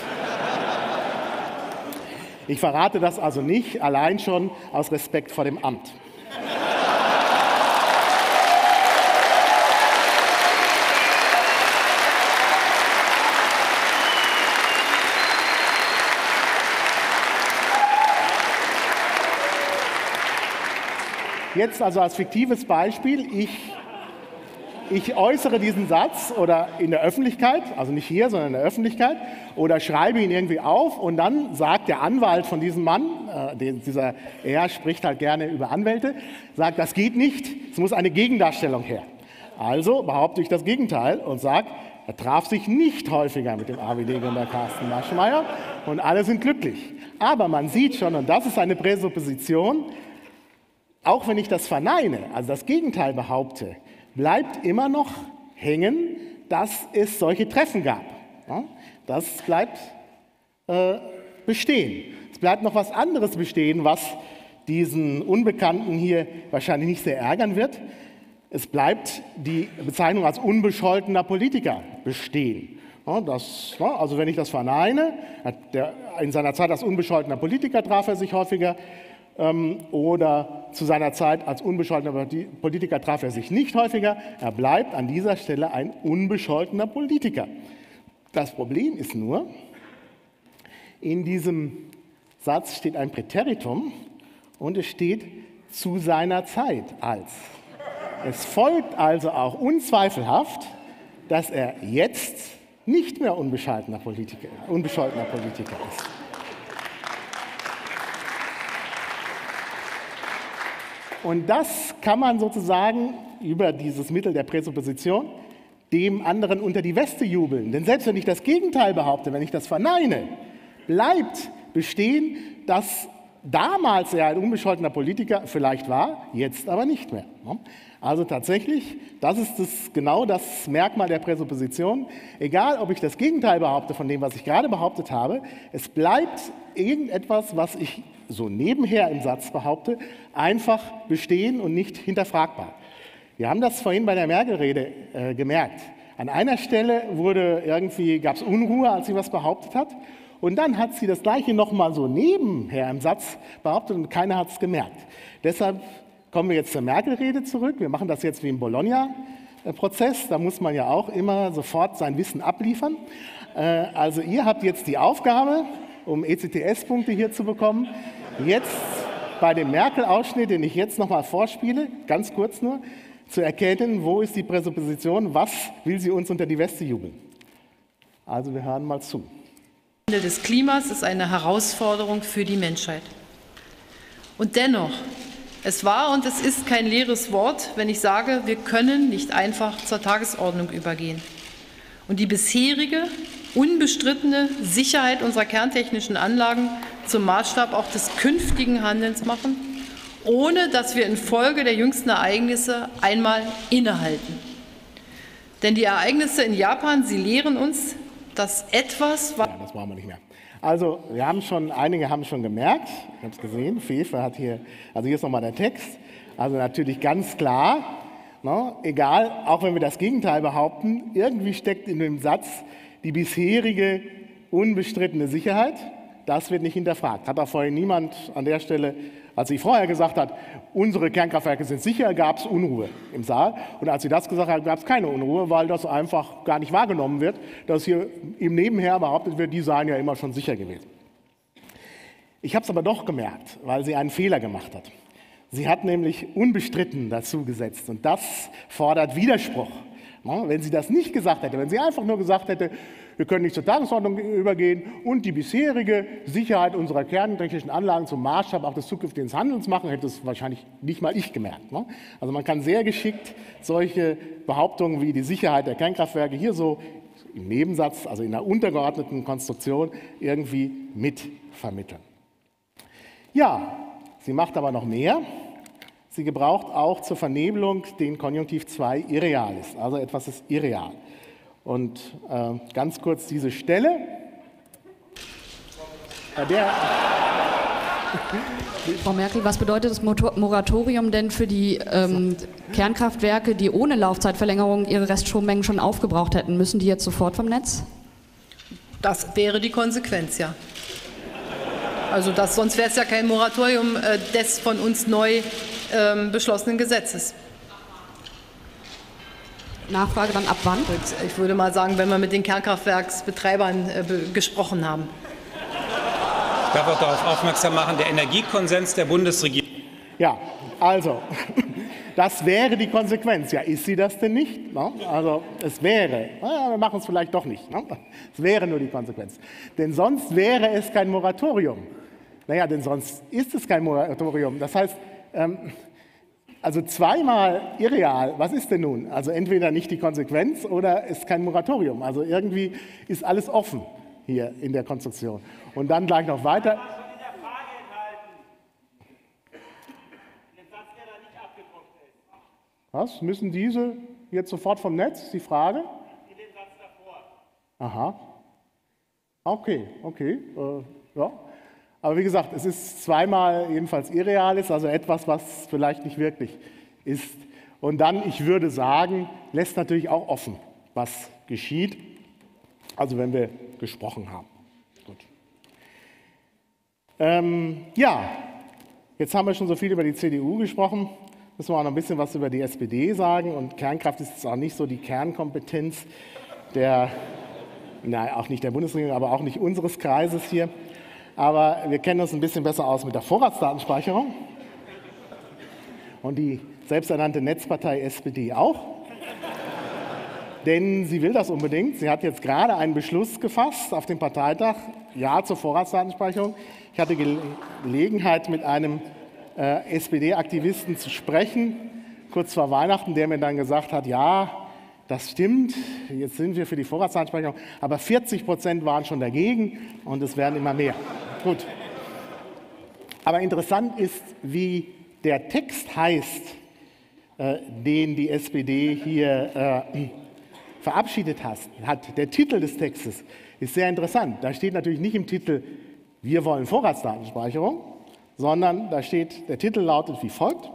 Ich verrate das also nicht, allein schon aus Respekt vor dem Amt. Jetzt also als fiktives Beispiel, ich, ich äußere diesen Satz oder in der Öffentlichkeit, also nicht hier, sondern in der Öffentlichkeit, oder schreibe ihn irgendwie auf und dann sagt der Anwalt von diesem Mann, äh, dieser, er spricht halt gerne über Anwälte, sagt, das geht nicht, es muss eine Gegendarstellung her. Also behaupte ich das Gegenteil und sage, er traf sich nicht häufiger mit dem A W D-Gründer Carsten Maschmeyer und alle sind glücklich. Aber man sieht schon, und das ist eine Präsupposition, auch wenn ich das verneine, also das Gegenteil behaupte, bleibt immer noch hängen, dass es solche Treffen gab. Ja, das bleibt äh, bestehen. Es bleibt noch was anderes bestehen, was diesen Unbekannten hier wahrscheinlich nicht sehr ärgern wird. Es bleibt die Bezeichnung als unbescholtener Politiker bestehen. Ja, das, ja, also wenn ich das verneine, hat der, in seiner Zeit als unbescholtener Politiker traf er sich häufiger, oder zu seiner Zeit als unbescholtener Politiker traf er sich nicht häufiger. Er bleibt an dieser Stelle ein unbescholtener Politiker. Das Problem ist nur, in diesem Satz steht ein Präteritum und es steht zu seiner Zeit als. Es folgt also auch unzweifelhaft, dass er jetzt nicht mehr unbescholtener Politiker, unbescholtener Politiker ist. Und das kann man sozusagen über dieses Mittel der Präsupposition dem anderen unter die Weste jubeln. Denn selbst wenn ich das Gegenteil behaupte, wenn ich das verneine, bleibt bestehen, dass damals er ein unbescholtener Politiker vielleicht war, jetzt aber nicht mehr. Also tatsächlich, das ist das, genau das Merkmal der Präsupposition. Egal, ob ich das Gegenteil behaupte von dem, was ich gerade behauptet habe, es bleibt irgendetwas, was ich so nebenher im Satz behaupte, einfach bestehen und nicht hinterfragbar. Wir haben das vorhin bei der Merkel-Rede äh, gemerkt. An einer Stelle wurde irgendwie, gab es Unruhe, als sie was behauptet hat. Und dann hat sie das Gleiche nochmal so nebenher im Satz behauptet und keiner hat es gemerkt. Deshalb kommen wir jetzt zur Merkel-Rede zurück. Wir machen das jetzt wie im Bologna-Prozess. Da muss man ja auch immer sofort sein Wissen abliefern. Also ihr habt jetzt die Aufgabe, um E C T S-Punkte hier zu bekommen, jetzt bei dem Merkel-Ausschnitt, den ich jetzt nochmal vorspiele, ganz kurz nur, zu erkennen, wo ist die Präsupposition, was will sie uns unter die Weste jubeln. Also wir hören mal zu.
Der Wandel des Klimas ist eine Herausforderung für die Menschheit. Und dennoch, es war und es ist kein leeres Wort, wenn ich sage, wir können nicht einfach zur Tagesordnung übergehen und die bisherige, unbestrittene Sicherheit unserer kerntechnischen Anlagen zum Maßstab auch des künftigen Handelns machen, ohne dass wir infolge der jüngsten Ereignisse einmal innehalten. Denn die Ereignisse in Japan, sie lehren uns, dass etwas...
Ja, das brauchen wir nicht mehr. Also, wir haben schon, einige haben schon gemerkt, ich habe es gesehen, Fefe hat hier, also hier ist nochmal der Text, also natürlich ganz klar, ne, egal, auch wenn wir das Gegenteil behaupten, irgendwie steckt in dem Satz die bisherige unbestrittene Sicherheit, das wird nicht hinterfragt. Hat auch vorhin niemand an der Stelle, als sie vorher gesagt hat, unsere Kernkraftwerke sind sicher, gab es Unruhe im Saal. Und als sie das gesagt hat, gab es keine Unruhe, weil das einfach gar nicht wahrgenommen wird, dass hier im Nebenher behauptet wird, die seien ja immer schon sicher gewesen. Ich habe es aber doch gemerkt, weil sie einen Fehler gemacht hat. Sie hat nämlich unbestritten dazu gesetzt und das fordert Widerspruch. Wenn sie das nicht gesagt hätte, wenn sie einfach nur gesagt hätte, wir können nicht zur Tagesordnung übergehen und die bisherige Sicherheit unserer kerntechnischen Anlagen zum Maßstab auch des zukünftigen Handelns machen, hätte es wahrscheinlich nicht mal ich gemerkt. Ne? Also man kann sehr geschickt solche Behauptungen wie die Sicherheit der Kernkraftwerke hier so im Nebensatz, also in einer untergeordneten Konstruktion irgendwie mitvermitteln. Ja, sie macht aber noch mehr. Sie gebraucht auch zur Vernebelung den Konjunktiv zwei Irrealis, also etwas ist irreal. Und äh, ganz kurz diese Stelle, bei der
Frau Merkel, was bedeutet das Moratorium denn für die ähm, Kernkraftwerke, die ohne Laufzeitverlängerung ihre Reststrommengen schon aufgebraucht hätten? Müssen die jetzt sofort vom Netz?
Das wäre die Konsequenz, ja. Also das, sonst wäre es ja kein Moratorium äh, des von uns neu ähm, beschlossenen Gesetzes.
Nachfrage dann ab wann?
Ich würde mal sagen, wenn wir mit den Kernkraftwerksbetreibern äh, gesprochen haben.
Ich darf auch darauf aufmerksam machen, der Energiekonsens der Bundesregierung.
Ja, also, das wäre die Konsequenz. Ja, ist sie das denn nicht? No? Also, es wäre. Ja, wir machen es vielleicht doch nicht. No? Es wäre nur die Konsequenz. Denn sonst wäre es kein Moratorium. Naja, denn sonst ist es kein Moratorium. Das heißt, ähm, also zweimal irreal, was ist denn nun? Also entweder nicht die Konsequenz oder ist kein Moratorium. Also irgendwie ist alles offen hier in der Konstruktion. Und dann gleich noch weiter. Was? Müssen diese jetzt sofort vom Netz? Die Frage? In den Satz davor. Aha. Okay, okay. Äh, ja. Aber wie gesagt, es ist zweimal jedenfalls Irreales, also etwas, was vielleicht nicht wirklich ist. Und dann, ich würde sagen, lässt natürlich auch offen, was geschieht, also wenn wir gesprochen haben. Gut. Ähm, ja, jetzt haben wir schon so viel über die C D U gesprochen, müssen wir auch noch ein bisschen was über die S P D sagen. Und Kernkraft ist jetzt auch nicht so die Kernkompetenz der, na, auch nicht der Bundesregierung, aber auch nicht unseres Kreises hier. Aber wir kennen uns ein bisschen besser aus mit der Vorratsdatenspeicherung und die selbsternannte Netzpartei S P D auch. Denn sie will das unbedingt. Sie hat jetzt gerade einen Beschluss gefasst auf dem Parteitag, Ja zur Vorratsdatenspeicherung. Ich hatte Gelegenheit, mit einem äh, S P D-Aktivisten zu sprechen, kurz vor Weihnachten, der mir dann gesagt hat, ja, das stimmt, jetzt sind wir für die Vorratsdatenspeicherung, aber vierzig Prozent waren schon dagegen und es werden immer mehr. Gut. Aber interessant ist, wie der Text heißt, äh, den die S P D hier äh, verabschiedet hat. Der Titel des Textes ist sehr interessant. Da steht natürlich nicht im Titel, wir wollen Vorratsdatenspeicherung, sondern da steht, der Titel lautet wie folgt: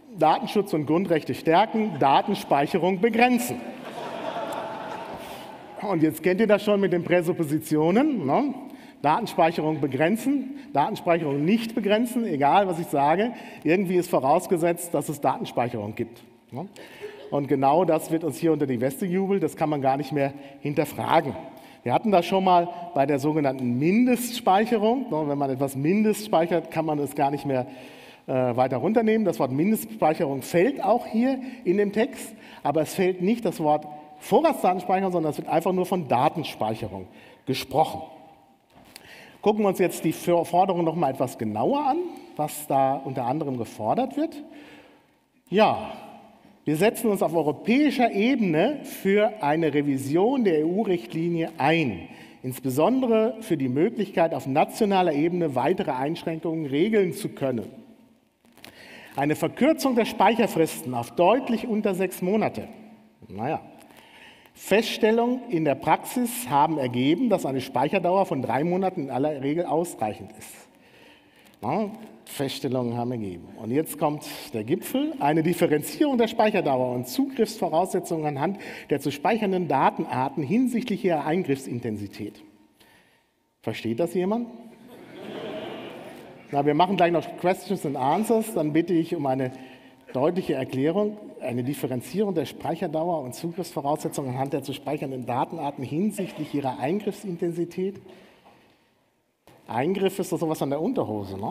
Datenschutz und Grundrechte stärken, Datenspeicherung begrenzen. und jetzt kennt ihr das schon mit den Präsuppositionen. Ne? Datenspeicherung begrenzen, Datenspeicherung nicht begrenzen, egal was ich sage. Irgendwie ist vorausgesetzt, dass es Datenspeicherung gibt. Ne? Und genau das wird uns hier unter die Weste gejubelt, das kann man gar nicht mehr hinterfragen. Wir hatten das schon mal bei der sogenannten Mindestspeicherung. Ne? Wenn man etwas mindest speichert, kann man es gar nicht mehr äh, weiter runternehmen. Das Wort Mindestspeicherung fällt auch hier in dem Text, aber es fällt nicht das Wort Vorratsdatenspeicherung, sondern es wird einfach nur von Datenspeicherung gesprochen. Gucken wir uns jetzt die Forderung noch mal etwas genauer an, was da unter anderem gefordert wird. Ja, wir setzen uns auf europäischer Ebene für eine Revision der E U-Richtlinie ein, insbesondere für die Möglichkeit, auf nationaler Ebene weitere Einschränkungen regeln zu können. Eine Verkürzung der Speicherfristen auf deutlich unter sechs Monate. Naja. Feststellungen in der Praxis haben ergeben, dass eine Speicherdauer von drei Monaten in aller Regel ausreichend ist. Ja, Feststellungen haben ergeben. Und jetzt kommt der Gipfel. Eine Differenzierung der Speicherdauer und Zugriffsvoraussetzungen anhand der zu speichernden Datenarten hinsichtlich ihrer Eingriffsintensität. Versteht das jemand? Na, wir machen gleich noch Questions and Answers. Dann bitte ich um eine deutliche Erklärung, eine Differenzierung der Speicherdauer und Zugriffsvoraussetzungen anhand der zu speichernden Datenarten hinsichtlich ihrer Eingriffsintensität. Eingriff ist doch sowas an der Unterhose, ne?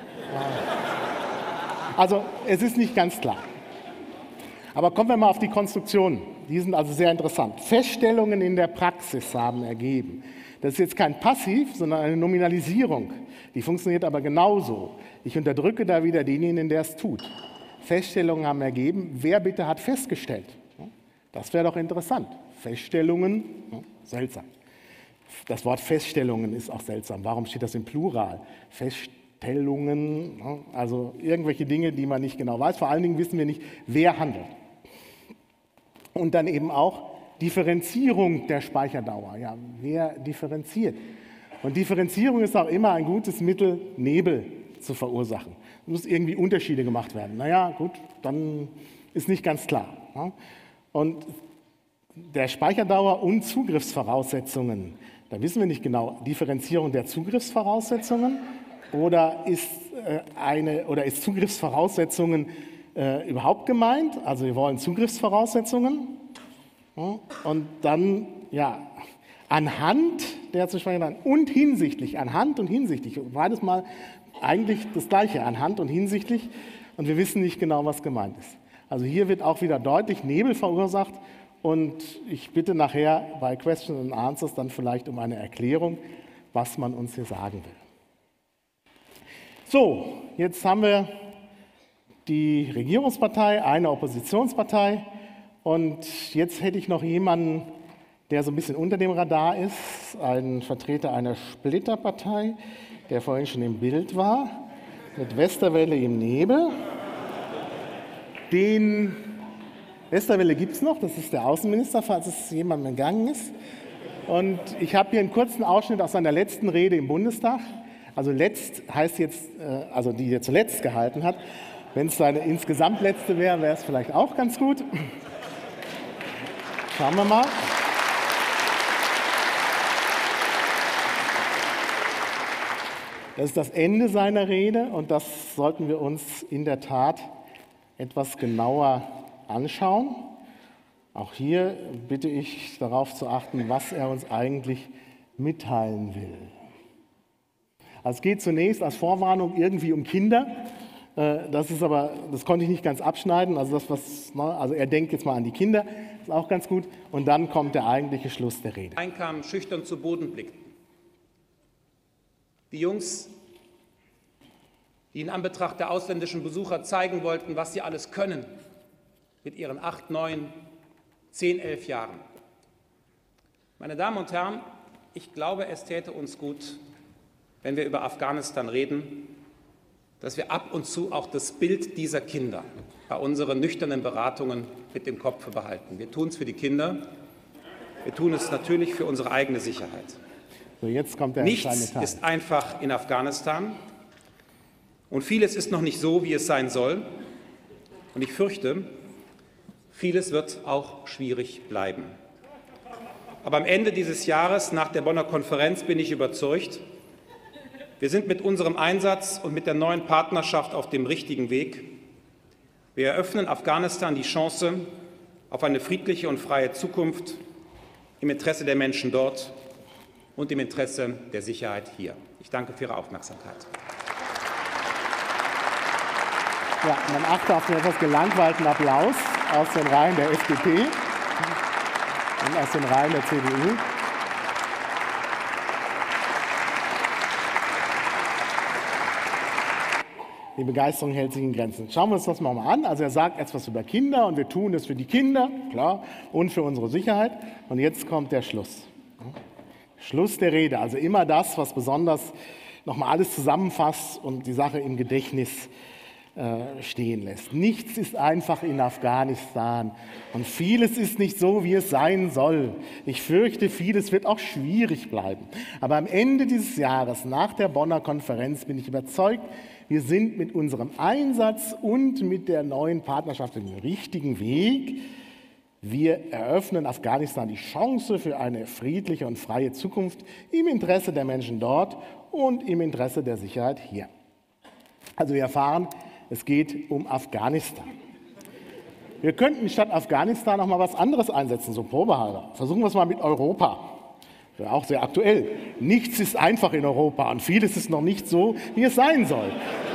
Also es ist nicht ganz klar. Aber kommen wir mal auf die Konstruktionen. Die sind also sehr interessant. Feststellungen in der Praxis haben ergeben. Das ist jetzt kein Passiv, sondern eine Nominalisierung. Die funktioniert aber genauso. Ich unterdrücke da wieder denjenigen, der es tut. Feststellungen haben ergeben, wer bitte hat festgestellt? Das wäre doch interessant. Feststellungen, seltsam. Das Wort Feststellungen ist auch seltsam. Warum steht das im Plural? Feststellungen, also irgendwelche Dinge, die man nicht genau weiß. Vor allen Dingen wissen wir nicht, wer handelt. Und dann eben auch Differenzierung der Speicherdauer. Ja, wer differenziert? Und Differenzierung ist auch immer ein gutes Mittel, Nebel zu verursachen. Es muss irgendwie Unterschiede gemacht werden. Naja, gut, dann ist nicht ganz klar. Und der Speicherdauer und Zugriffsvoraussetzungen, da wissen wir nicht genau, Differenzierung der Zugriffsvoraussetzungen oder ist, äh, eine, oder ist Zugriffsvoraussetzungen äh, überhaupt gemeint? Also wir wollen Zugriffsvoraussetzungen ja, und dann ja, anhand der zu speichernden und hinsichtlich, anhand und hinsichtlich, beides mal eigentlich das Gleiche, anhand und hinsichtlich, und wir wissen nicht genau, was gemeint ist. Also hier wird auch wieder deutlich Nebel verursacht und ich bitte nachher bei Questions and Answers dann vielleicht um eine Erklärung, was man uns hier sagen will. So, jetzt haben wir die Regierungspartei, eine Oppositionspartei und jetzt hätte ich noch jemanden, der so ein bisschen unter dem Radar ist, ein Vertreter einer Splitterpartei, der vorhin schon im Bild war, mit Westerwelle im Nebel. Den Westerwelle gibt es noch, das ist der Außenminister, falls es jemandem entgangen ist. Und ich habe hier einen kurzen Ausschnitt aus seiner letzten Rede im Bundestag. Also letzt heißt jetzt, also die er zuletzt gehalten hat. Wenn es seine insgesamt letzte wäre, wäre es vielleicht auch ganz gut. Schauen wir mal. Das ist das Ende seiner Rede und das sollten wir uns in der Tat etwas genauer anschauen. Auch hier bitte ich darauf zu achten, was er uns eigentlich mitteilen will. Also es geht zunächst als Vorwarnung irgendwie um Kinder. Das ist aber, das konnte ich nicht ganz abschneiden. Also, das, was, also er denkt jetzt mal an die Kinder, ist auch ganz gut. Und dann kommt der eigentliche Schluss der Rede.
Einkamen, schüchtern zu Boden blickten. Die Jungs, die in Anbetracht der ausländischen Besucher zeigen wollten, was sie alles können, mit ihren acht, neun, zehn, elf Jahren. Meine Damen und Herren, ich glaube, es täte uns gut, wenn wir über Afghanistan reden, dass wir ab und zu auch das Bild dieser Kinder bei unseren nüchternen Beratungen mit im Kopf behalten. Wir tun es für die Kinder, wir tun es natürlich für unsere eigene Sicherheit.
So, jetzt kommt der
Nichts
Teil.
ist einfach in Afghanistan und vieles ist noch nicht so, wie es sein soll. Und ich fürchte, vieles wird auch schwierig bleiben. Aber am Ende dieses Jahres, nach der Bonner Konferenz, bin ich überzeugt, wir sind mit unserem Einsatz und mit der neuen Partnerschaft auf dem richtigen Weg. Wir eröffnen Afghanistan die Chance auf eine friedliche und freie Zukunft im Interesse der Menschen dort und im Interesse der Sicherheit hier. Ich danke für Ihre Aufmerksamkeit.
Ja, man achte auf den etwas gelangweilten Applaus aus den Reihen der F D P und aus den Reihen der C D U. Die Begeisterung hält sich in Grenzen. Schauen wir uns das mal an. Also er sagt etwas über Kinder und wir tun es für die Kinder, klar, und für unsere Sicherheit. Und jetzt kommt der Schluss. Schluss der Rede, also immer das, was besonders nochmal alles zusammenfasst und die Sache im Gedächtnis äh, stehen lässt. Nichts ist einfach in Afghanistan und vieles ist nicht so, wie es sein soll. Ich fürchte, vieles wird auch schwierig bleiben. Aber am Ende dieses Jahres, nach der Bonner Konferenz, bin ich überzeugt, wir sind mit unserem Einsatz und mit der neuen Partnerschaft auf dem richtigen Weg. Wir eröffnen Afghanistan die Chance für eine friedliche und freie Zukunft im Interesse der Menschen dort und im Interesse der Sicherheit hier. Also wir erfahren, es geht um Afghanistan. Wir könnten statt Afghanistan noch mal was anderes einsetzen, so probehalber. Versuchen wir es mal mit Europa. Ja, auch sehr aktuell. Nichts ist einfach in Europa und vieles ist noch nicht so, wie es sein soll.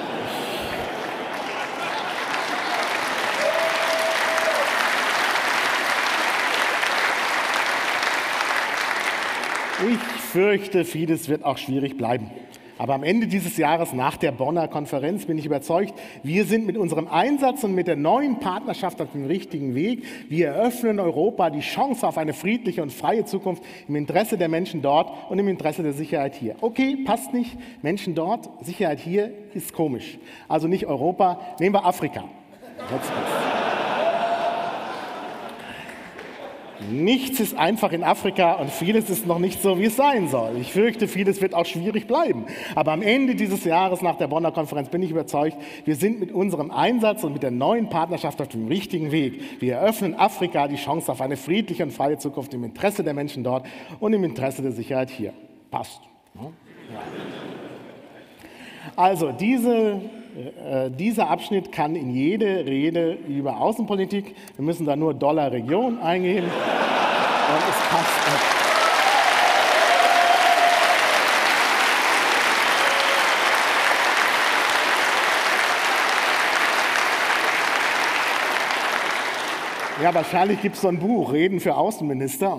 Ich fürchte, vieles wird auch schwierig bleiben. Aber am Ende dieses Jahres, nach der Bonner Konferenz, bin ich überzeugt, wir sind mit unserem Einsatz und mit der neuen Partnerschaft auf dem richtigen Weg. Wir eröffnen Europa die Chance auf eine friedliche und freie Zukunft im Interesse der Menschen dort und im Interesse der Sicherheit hier. Okay, passt nicht. Menschen dort, Sicherheit hier ist komisch. Also nicht Europa, nehmen wir Afrika. Jetzt Nichts ist einfach in Afrika und vieles ist noch nicht so, wie es sein soll. Ich fürchte, vieles wird auch schwierig bleiben. Aber am Ende dieses Jahres nach der Bonner Konferenz bin ich überzeugt, wir sind mit unserem Einsatz und mit der neuen Partnerschaft auf dem richtigen Weg. Wir eröffnen Afrika die Chance auf eine friedliche und freie Zukunft im Interesse der Menschen dort und im Interesse der Sicherheit hier. Passt. Also diese Äh, dieser Abschnitt kann in jede Rede über Außenpolitik, wir müssen da nur Dollar Region eingeben und es passt nicht. Ja, wahrscheinlich gibt es so ein Buch, Reden für Außenminister.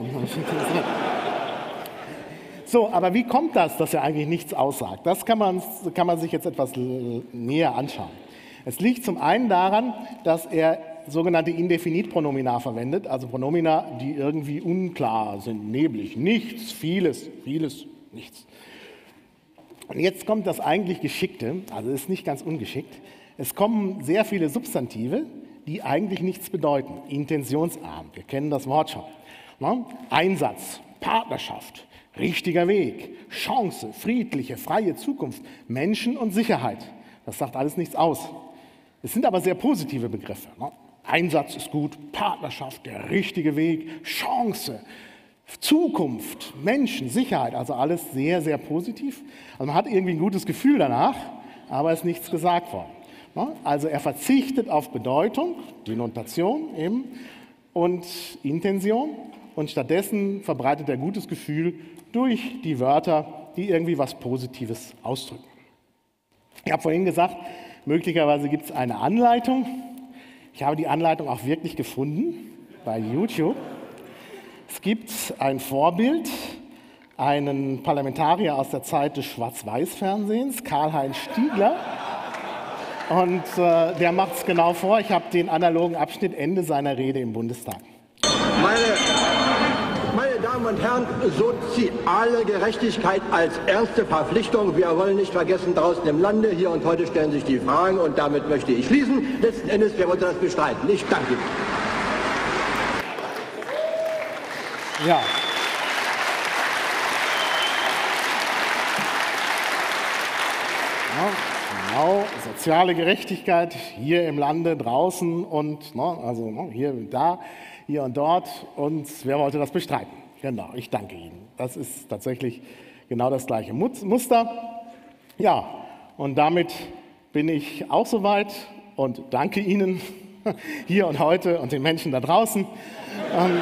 So, aber wie kommt das, dass er eigentlich nichts aussagt? Das kann man, kann man sich jetzt etwas näher anschauen. Es liegt zum einen daran, dass er sogenannte Indefinitpronomina verwendet, also Pronomina, die irgendwie unklar sind, neblig. Nichts, vieles, vieles, nichts. Und jetzt kommt das eigentlich Geschickte, also ist nicht ganz ungeschickt. Es kommen sehr viele Substantive, die eigentlich nichts bedeuten. Intentionsarm, wir kennen das Wort schon. Ne? Einsatz, Partnerschaft, richtiger Weg, Chance, friedliche, freie Zukunft, Menschen und Sicherheit. Das sagt alles nichts aus. Es sind aber sehr positive Begriffe. Ne? Einsatz ist gut, Partnerschaft, der richtige Weg, Chance, Zukunft, Menschen, Sicherheit, also alles sehr, sehr positiv. Also man hat irgendwie ein gutes Gefühl danach, aber es ist nichts gesagt worden. Ne? Also er verzichtet auf Bedeutung, Denotation eben, und Intention und stattdessen verbreitet er gutes Gefühl durch die Wörter, die irgendwie was Positives ausdrücken. Ich habe vorhin gesagt, möglicherweise gibt es eine Anleitung. Ich habe die Anleitung auch wirklich gefunden bei YouTube. Es gibt ein Vorbild, einen Parlamentarier aus der Zeit des Schwarz-Weiß-Fernsehens, Karl-Heinz Stiegler. Und äh, der macht es genau vor. Ich habe den analogen Abschnitt, Ende seiner Rede im Bundestag.
Meine Meine Damen und Herren, soziale Gerechtigkeit als erste Verpflichtung. Wir wollen nicht vergessen, draußen im Lande, hier und heute stellen sich die Fragen und damit möchte ich schließen. Letzten Endes, wer wollte das bestreiten? Ich danke Ihnen.
Ja. Ja, genau, soziale Gerechtigkeit hier im Lande, draußen und, ne, also ne, hier und da, hier und dort. Und wer wollte das bestreiten? Genau, ich danke Ihnen. Das ist tatsächlich genau das gleiche Muster. Ja, und damit bin ich auch soweit und danke Ihnen hier und heute und den Menschen da draußen. Ähm,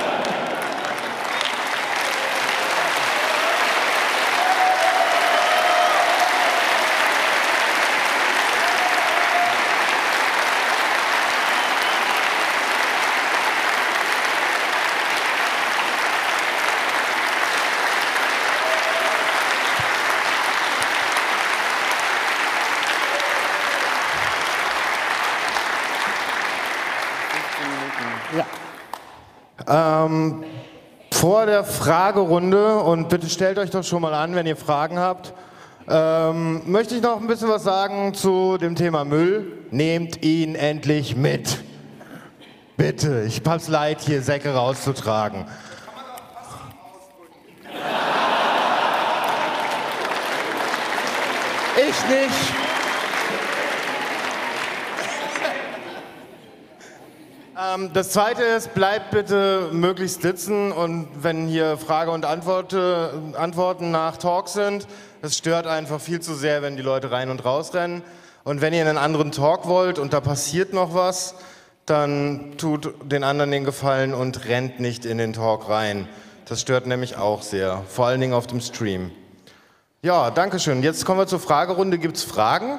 Ähm, vor der Fragerunde, und bitte stellt euch doch schon mal an, wenn ihr Fragen habt, ähm, möchte ich noch ein bisschen was sagen zu dem Thema Müll. Nehmt ihn endlich mit. Bitte, ich hab's leid, hier Säcke rauszutragen. Ich nicht. Ähm, das Zweite ist, bleibt bitte möglichst sitzen, und wenn hier Frage und Antwort, äh, Antworten nach Talk sind, es stört einfach viel zu sehr, wenn die Leute rein und raus rennen. Und wenn ihr in einen anderen Talk wollt und da passiert noch was, dann tut den anderen den Gefallen und rennt nicht in den Talk rein. Das stört nämlich auch sehr, vor allen Dingen auf dem Stream. Ja, danke schön. Jetzt kommen wir zur Fragerunde. Gibt es Fragen?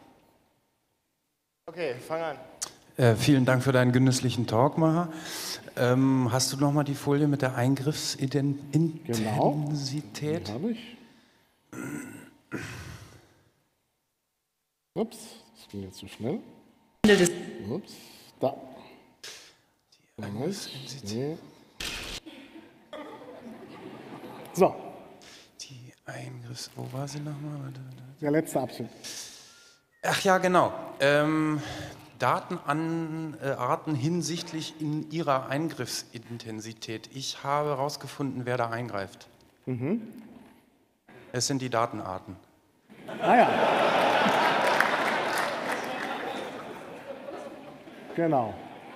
Okay, fang an.
Äh, vielen Dank für deinen genüsslichen Talk, Maha. Ähm, hast du noch mal die Folie mit der Eingriffsintensität?
Genau, die habe ich. Ups, das ging jetzt zu schnell. Ups, da.
Die Eingriffsintensität.
So.
Die Eingriffs... Wo war sie nochmal?
Der letzte Abschnitt.
Ach ja, genau. Ähm... Datenarten hinsichtlich in ihrer Eingriffsintensität. Ich habe herausgefunden, wer da eingreift.
Mhm.
Es sind die Datenarten.
Ah ja. Genau.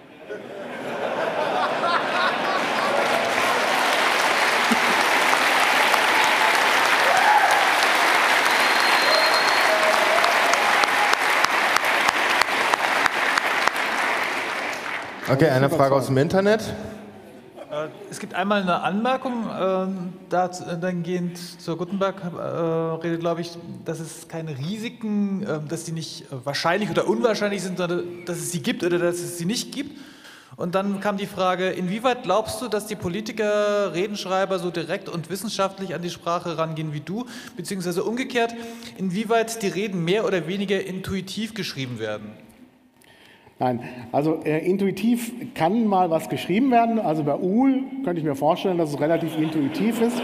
Okay, eine Frage aus dem Internet.
Es gibt einmal eine Anmerkung, äh, dahingehend zur Gutenberg-Rede, äh, glaube ich, dass es keine Risiken, äh, dass die nicht wahrscheinlich oder unwahrscheinlich sind, sondern dass es sie gibt oder dass es sie nicht gibt. Und dann kam die Frage, inwieweit glaubst du, dass die Politiker, Redenschreiber so direkt und wissenschaftlich an die Sprache rangehen wie du, beziehungsweise umgekehrt, inwieweit die Reden mehr oder weniger intuitiv geschrieben werden?
Nein, also äh, intuitiv kann mal was geschrieben werden. Also bei Uhl könnte ich mir vorstellen, dass es relativ intuitiv ist.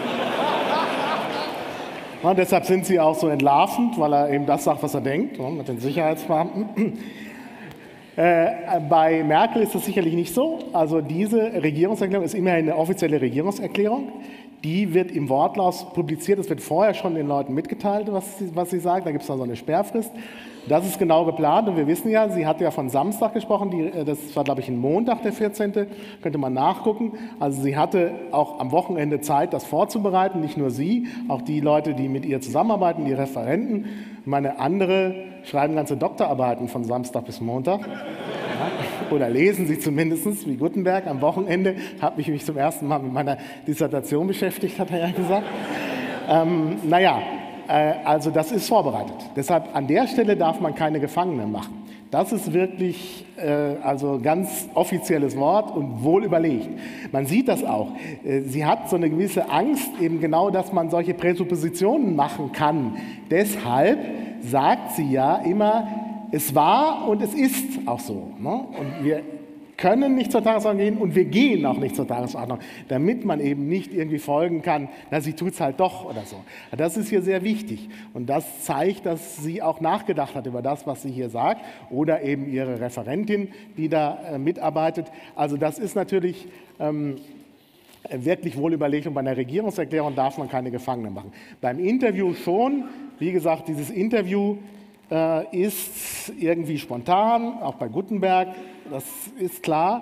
Ja, deshalb sind sie auch so entlarvend, weil er eben das sagt, was er denkt, ja, mit den Sicherheitsbeamten. Äh, bei Merkel ist das sicherlich nicht so. Also diese Regierungserklärung ist immerhin eine offizielle Regierungserklärung. Die wird im Wortlaut publiziert. Es wird vorher schon den Leuten mitgeteilt, was sie, was sie sagt. Da gibt es dann so eine Sperrfrist. Das ist genau geplant, und wir wissen ja, sie hat ja von Samstag gesprochen, die, das war, glaube ich, ein Montag, der vierzehnte Könnte man nachgucken. Also sie hatte auch am Wochenende Zeit, das vorzubereiten, nicht nur sie, auch die Leute, die mit ihr zusammenarbeiten, die Referenten. Meine andere schreiben ganze Doktorarbeiten von Samstag bis Montag. Ja. Oder lesen sie zumindest, wie Gutenberg. Am Wochenende habe ich mich zum ersten Mal mit meiner Dissertation beschäftigt, hat er ja gesagt. Ähm, naja, Also das ist vorbereitet. Deshalb an der Stelle darf man keine Gefangenen machen. Das ist wirklich äh, also ganz offizielles Wort und wohl überlegt. Man sieht das auch. Äh, sie hat so eine gewisse Angst, eben genau, dass man solche Präsuppositionen machen kann. Deshalb sagt sie ja immer, es war und es ist auch so. Ne? Und wir können nicht zur Tagesordnung gehen und wir gehen auch nicht zur Tagesordnung, damit man eben nicht irgendwie folgen kann, na, sie tut es halt doch oder so. Das ist hier sehr wichtig, und das zeigt, dass sie auch nachgedacht hat über das, was sie hier sagt, oder eben ihre Referentin, die da äh, mitarbeitet. Also das ist natürlich ähm, wirklich wohl überlegt, und bei einer Regierungserklärung darf man keine Gefangenen machen. Beim Interview schon. Wie gesagt, dieses Interview äh, ist irgendwie spontan, auch bei Gutenberg, das ist klar.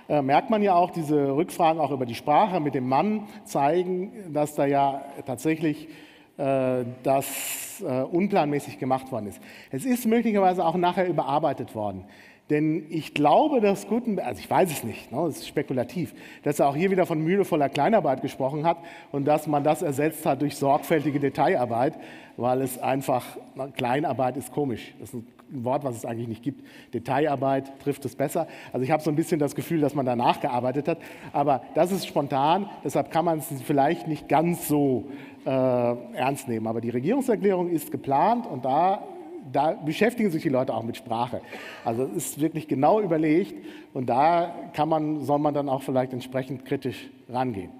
äh, merkt man ja auch, diese Rückfragen auch über die Sprache mit dem Mann zeigen, dass da ja tatsächlich äh, das äh, unplanmäßig gemacht worden ist. Es ist möglicherweise auch nachher überarbeitet worden. Denn ich glaube, dass Gutenberg, also ich weiß es nicht, ne, das ist spekulativ, dass er auch hier wieder von mühevoller Kleinarbeit gesprochen hat und dass man das ersetzt hat durch sorgfältige Detailarbeit, weil es einfach, na, Kleinarbeit ist komisch, das ist ein Wort, was es eigentlich nicht gibt. Detailarbeit trifft es besser. Also ich habe so ein bisschen das Gefühl, dass man danach gearbeitet hat, aber das ist spontan, deshalb kann man es vielleicht nicht ganz so äh, ernst nehmen. Aber die Regierungserklärung ist geplant und da Da beschäftigen sich die Leute auch mit Sprache. Also es ist wirklich genau überlegt und da kann man, soll man dann auch vielleicht entsprechend kritisch rangehen.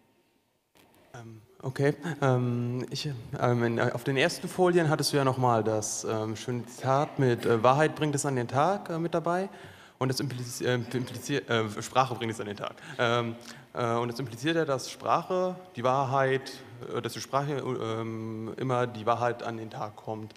Okay, ähm, ich, ähm, auf den ersten Folien hattest du ja nochmal das ähm, schöne Zitat mit äh, Wahrheit bringt es an den Tag äh, mit dabei und das impliz äh, impliziert, äh, Sprache bringt es an den Tag. Ähm, äh, und das impliziert ja, dass Sprache, die Wahrheit, äh, dass die Sprache äh, immer die Wahrheit an den Tag kommt.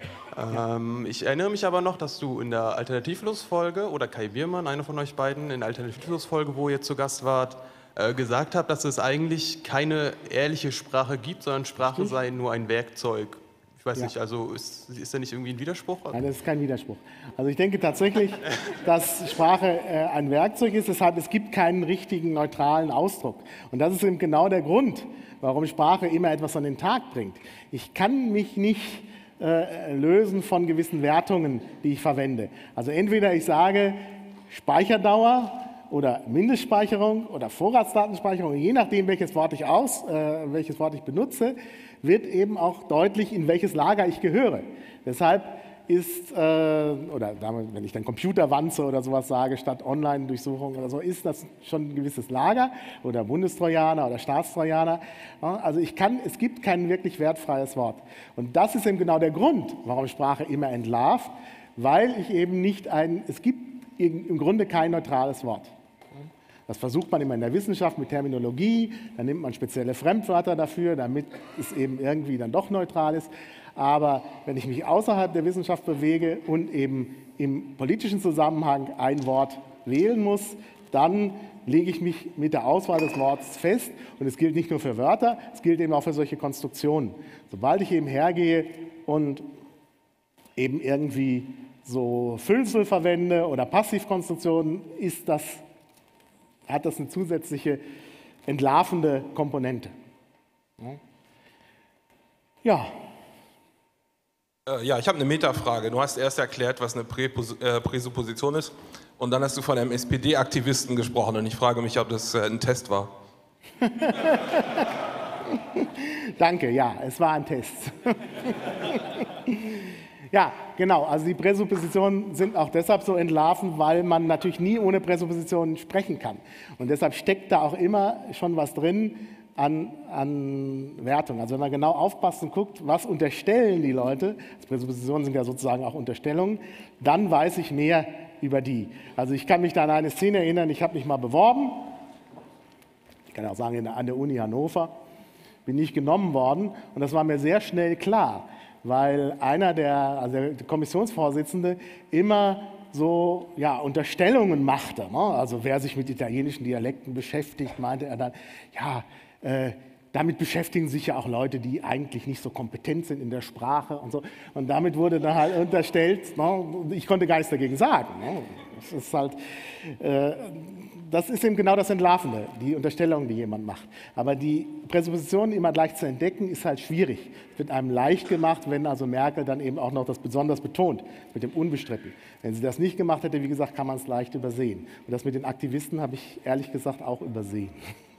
Ähm, ich erinnere mich aber noch, dass du in der Alternativlos-Folge, oder Kai Biermann, einer von euch beiden, in der Alternativlos-Folge, wo ihr zu Gast wart, äh, gesagt habt, dass es eigentlich keine ehrliche Sprache gibt, sondern Sprache sei nur ein Werkzeug. Ich weiß
Ja.
nicht, also ist, ist da nicht irgendwie ein Widerspruch?
Nein, das ist kein Widerspruch. Also ich denke tatsächlich, dass Sprache äh, ein Werkzeug ist, deshalb es gibt keinen richtigen neutralen Ausdruck. Und das ist eben genau der Grund, warum Sprache immer etwas an den Tag bringt. Ich kann mich nicht Äh, lösen von gewissen Wertungen, die ich verwende. Also entweder ich sage Speicherdauer oder Mindestspeicherung oder Vorratsdatenspeicherung, je nachdem, welches Wort ich aus, äh, welches Wort ich benutze, wird eben auch deutlich, in welches Lager ich gehöre. Deshalb ist, äh, oder damit, wenn ich dann Computerwanze oder sowas sage, statt Online-Durchsuchung oder so, ist das schon ein gewisses Lager oder Bundestrojaner oder Staatstrojaner. Ja, also ich kann, es gibt kein wirklich wertfreies Wort. Und das ist eben genau der Grund, warum Sprache immer entlarvt, weil ich eben nicht ein, es gibt im Grunde kein neutrales Wort. Das versucht man immer in der Wissenschaft mit Terminologie, dann nimmt man spezielle Fremdwörter dafür, damit es eben irgendwie dann doch neutral ist. Aber wenn ich mich außerhalb der Wissenschaft bewege und eben im politischen Zusammenhang ein Wort wählen muss, dann lege ich mich mit der Auswahl des Wortes fest. Und es gilt nicht nur für Wörter, es gilt eben auch für solche Konstruktionen. Sobald ich eben hergehe und eben irgendwie so Füllsel verwende oder Passivkonstruktionen, ist das, hat das eine zusätzliche entlarvende Komponente. Ja.
Ja, ich habe eine Metafrage. Du hast erst erklärt, was eine Präpos äh, Präsupposition ist und dann hast du von einem S P D-Aktivisten gesprochen und ich frage mich, ob das äh, ein Test war.
Danke, ja, es war ein Test. Ja, genau, also die Präsuppositionen sind auch deshalb so entlarvend, weil man natürlich nie ohne Präsuppositionen sprechen kann. Und deshalb steckt da auch immer schon was drin, An, an Wertung. Also wenn man genau aufpasst und guckt, was unterstellen die Leute, also Präsuppositionen sind ja sozusagen auch Unterstellungen, dann weiß ich mehr über die. Also ich kann mich da an eine Szene erinnern, ich habe mich mal beworben, ich kann auch sagen, an der Uni Hannover, bin nicht genommen worden und das war mir sehr schnell klar, weil einer der, also der Kommissionsvorsitzende immer so ja, Unterstellungen machte. Ne? Also wer sich mit italienischen Dialekten beschäftigt, meinte er dann, ja, Äh, damit beschäftigen sich ja auch Leute, die eigentlich nicht so kompetent sind in der Sprache und so. Und damit wurde dann halt unterstellt, ne, ich konnte gar nichts dagegen sagen. Ne. Das ist halt, äh, das ist eben genau das Entlarvende, die Unterstellung, die jemand macht. Aber die Präsuppositionen immer gleich zu entdecken, ist halt schwierig. Es wird einem leicht gemacht, wenn also Merkel dann eben auch noch das besonders betont, mit dem Unbestritten. Wenn sie das nicht gemacht hätte, wie gesagt, kann man es leicht übersehen. Und das mit den Aktivisten habe ich ehrlich gesagt auch übersehen.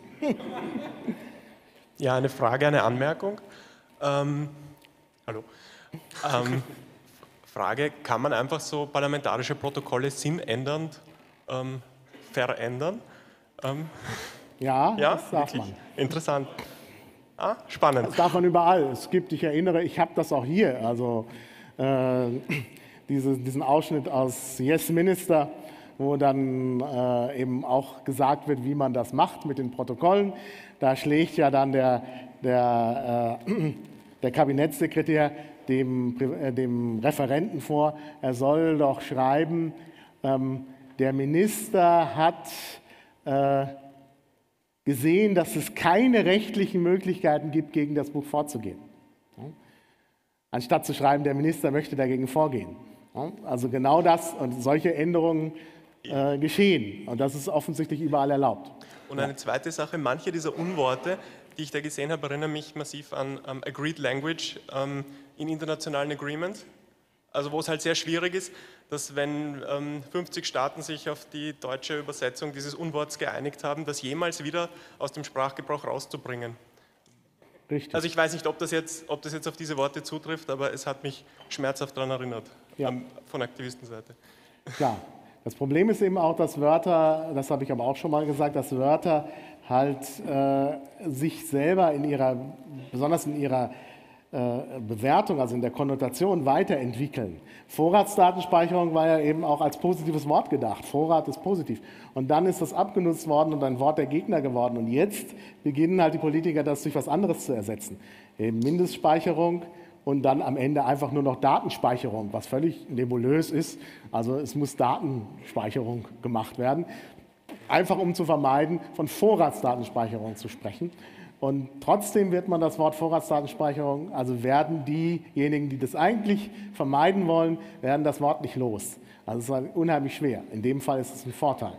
Ja, eine Frage, eine Anmerkung. Ähm, hallo. Ähm, Frage, kann man einfach so parlamentarische Protokolle sinnändernd ähm, verändern? Ähm,
ja,
ja,
das darf
wirklich?
man.
Interessant. Ah, spannend.
Das darf man überall. Es gibt, ich erinnere, ich habe das auch hier, also äh, diese, diesen Ausschnitt aus Yes Minister, wo dann äh, eben auch gesagt wird, wie man das macht mit den Protokollen. Da schlägt ja dann der, der, äh, der Kabinettssekretär dem, äh, dem Referenten vor, er soll doch schreiben, ähm, der Minister hat äh, gesehen, dass es keine rechtlichen Möglichkeiten gibt, gegen das Buch vorzugehen. Ja? Anstatt zu schreiben, der Minister möchte dagegen vorgehen. Ja? Also genau das und solche Änderungen äh, geschehen. Und das ist offensichtlich überall erlaubt.
Und eine zweite Sache, manche dieser Unworte, die ich da gesehen habe, erinnern mich massiv an um, Agreed Language um, in internationalen Agreements. Also wo es halt sehr schwierig ist, dass wenn ähm, fünfzig Staaten sich auf die deutsche Übersetzung dieses Unworts geeinigt haben, das jemals wieder aus dem Sprachgebrauch rauszubringen.
Richtig.
Also ich weiß nicht, ob das jetzt, ob das jetzt auf diese Worte zutrifft, aber es hat mich schmerzhaft daran erinnert,
ja.
ähm, von Aktivistenseite.
Klar. Das Problem ist eben auch, dass Wörter, das habe ich aber auch schon mal gesagt, dass Wörter halt äh, sich selber in ihrer, besonders in ihrer Bewertung, also in der Konnotation weiterentwickeln. Vorratsdatenspeicherung war ja eben auch als positives Wort gedacht. Vorrat ist positiv. Und dann ist das abgenutzt worden und ein Wort der Gegner geworden. Und jetzt beginnen halt die Politiker, das durch was anderes zu ersetzen. Eben Mindestspeicherung und dann am Ende einfach nur noch Datenspeicherung, was völlig nebulös ist. Also es muss Datenspeicherung gemacht werden, einfach um zu vermeiden, von Vorratsdatenspeicherung zu sprechen. Und trotzdem wird man das Wort Vorratsdatenspeicherung, also werden diejenigen, die das eigentlich vermeiden wollen, werden das Wort nicht los. Also es ist halt unheimlich schwer. In dem Fall ist es ein Vorteil.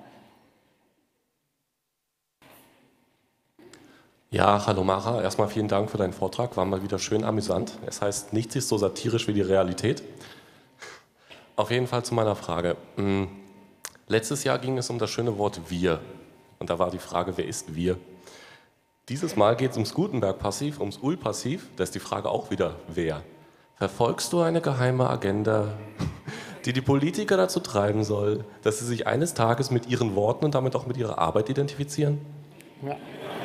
Ja, hallo Mara. Erstmal vielen Dank für deinen Vortrag. War mal wieder schön amüsant. Es heißt, nichts ist so satirisch wie die Realität. Auf jeden Fall zu meiner Frage. Letztes Jahr ging es um das schöne Wort wir. Und da war die Frage, wer ist wir? Dieses Mal geht es ums Gutenberg-Passiv, ums U L-Passiv. Da ist die Frage auch wieder, wer? Verfolgst du eine geheime Agenda, die die Politiker dazu treiben soll, dass sie sich eines Tages mit ihren Worten und damit auch mit ihrer Arbeit identifizieren?
Ja.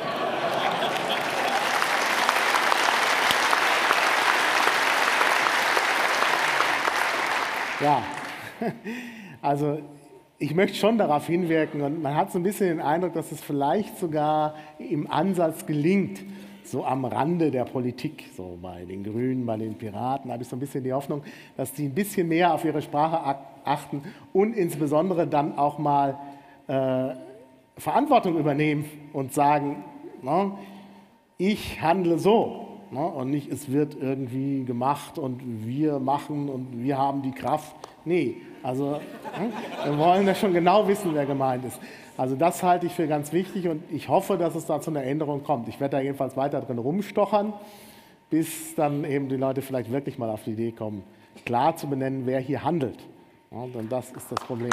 Ja, also ich möchte schon darauf hinwirken und man hat so ein bisschen den Eindruck, dass es vielleicht sogar im Ansatz gelingt, so am Rande der Politik, so bei den Grünen, bei den Piraten, habe ich so ein bisschen die Hoffnung, dass die ein bisschen mehr auf ihre Sprache achten und insbesondere dann auch mal äh, Verantwortung übernehmen und sagen, ne, ich handle so, ne, und nicht, es wird irgendwie gemacht und wir machen und wir haben die Kraft. Nee, also wir wollen ja schon genau wissen, wer gemeint ist. Also das halte ich für ganz wichtig und ich hoffe, dass es da zu einer Änderung kommt. Ich werde da jedenfalls weiter drin rumstochern, bis dann eben die Leute vielleicht wirklich mal auf die Idee kommen, klar zu benennen, wer hier handelt. Ja, denn das ist das Problem.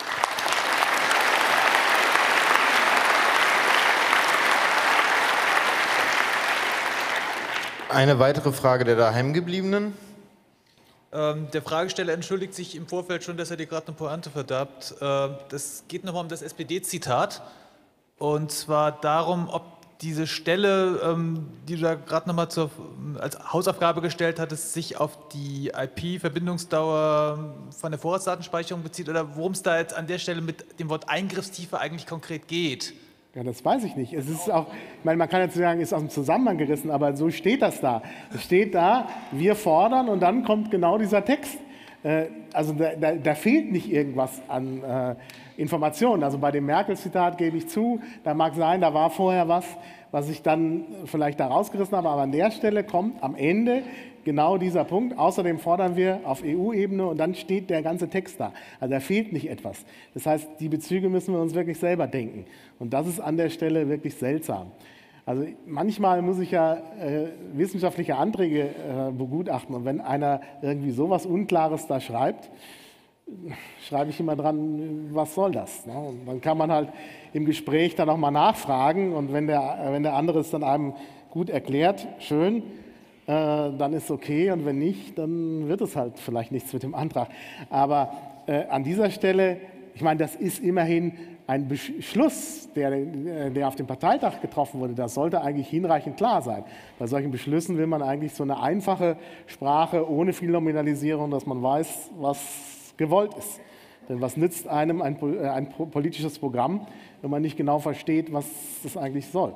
Eine weitere Frage der Daheimgebliebenen.
Ähm, der Fragesteller entschuldigt sich im Vorfeld schon, dass er dir gerade eine Pointe verderbt. Äh, das geht nochmal um das S P D-Zitat. Und zwar darum, ob diese Stelle, ähm, die du da gerade nochmal zur, als Hausaufgabe gestellt hattest, sich auf die I P-Verbindungsdauer von der Vorratsdatenspeicherung bezieht oder worum es da jetzt an der Stelle mit dem Wort Eingriffstiefe eigentlich konkret geht.
Ja, das weiß ich nicht. Es ist auch, ich meine, man kann jetzt sagen, es ist aus dem Zusammenhang gerissen, aber so steht das da. Es steht da, wir fordern und dann kommt genau dieser Text. Äh, also da, da, da fehlt nicht irgendwas an äh, Informationen. Also bei dem Merkel-Zitat gebe ich zu, da mag sein, da war vorher was, was ich dann vielleicht da rausgerissen habe, aber an der Stelle kommt am Ende genau dieser Punkt. Außerdem fordern wir auf E U-Ebene und dann steht der ganze Text da. Also da fehlt nicht etwas. Das heißt, die Bezüge müssen wir uns wirklich selber denken. Und das ist an der Stelle wirklich seltsam. Also manchmal muss ich ja äh, wissenschaftliche Anträge äh, begutachten und wenn einer irgendwie sowas Unklares da schreibt, schreibe ich immer dran, was soll das? Ne? Und dann kann man halt im Gespräch dann auch mal nachfragen und wenn der, wenn der andere es dann einem gut erklärt, schön, äh, dann ist es okay und wenn nicht, dann wird es halt vielleicht nichts mit dem Antrag. Aber äh, an dieser Stelle, ich meine, das ist immerhin ein Beschluss, der, der auf dem Parteitag getroffen wurde, das sollte eigentlich hinreichend klar sein. Bei solchen Beschlüssen will man eigentlich so eine einfache Sprache ohne viel Nominalisierung, dass man weiß, was gewollt ist. Denn was nützt einem ein, ein politisches Programm, wenn man nicht genau versteht, was es eigentlich soll?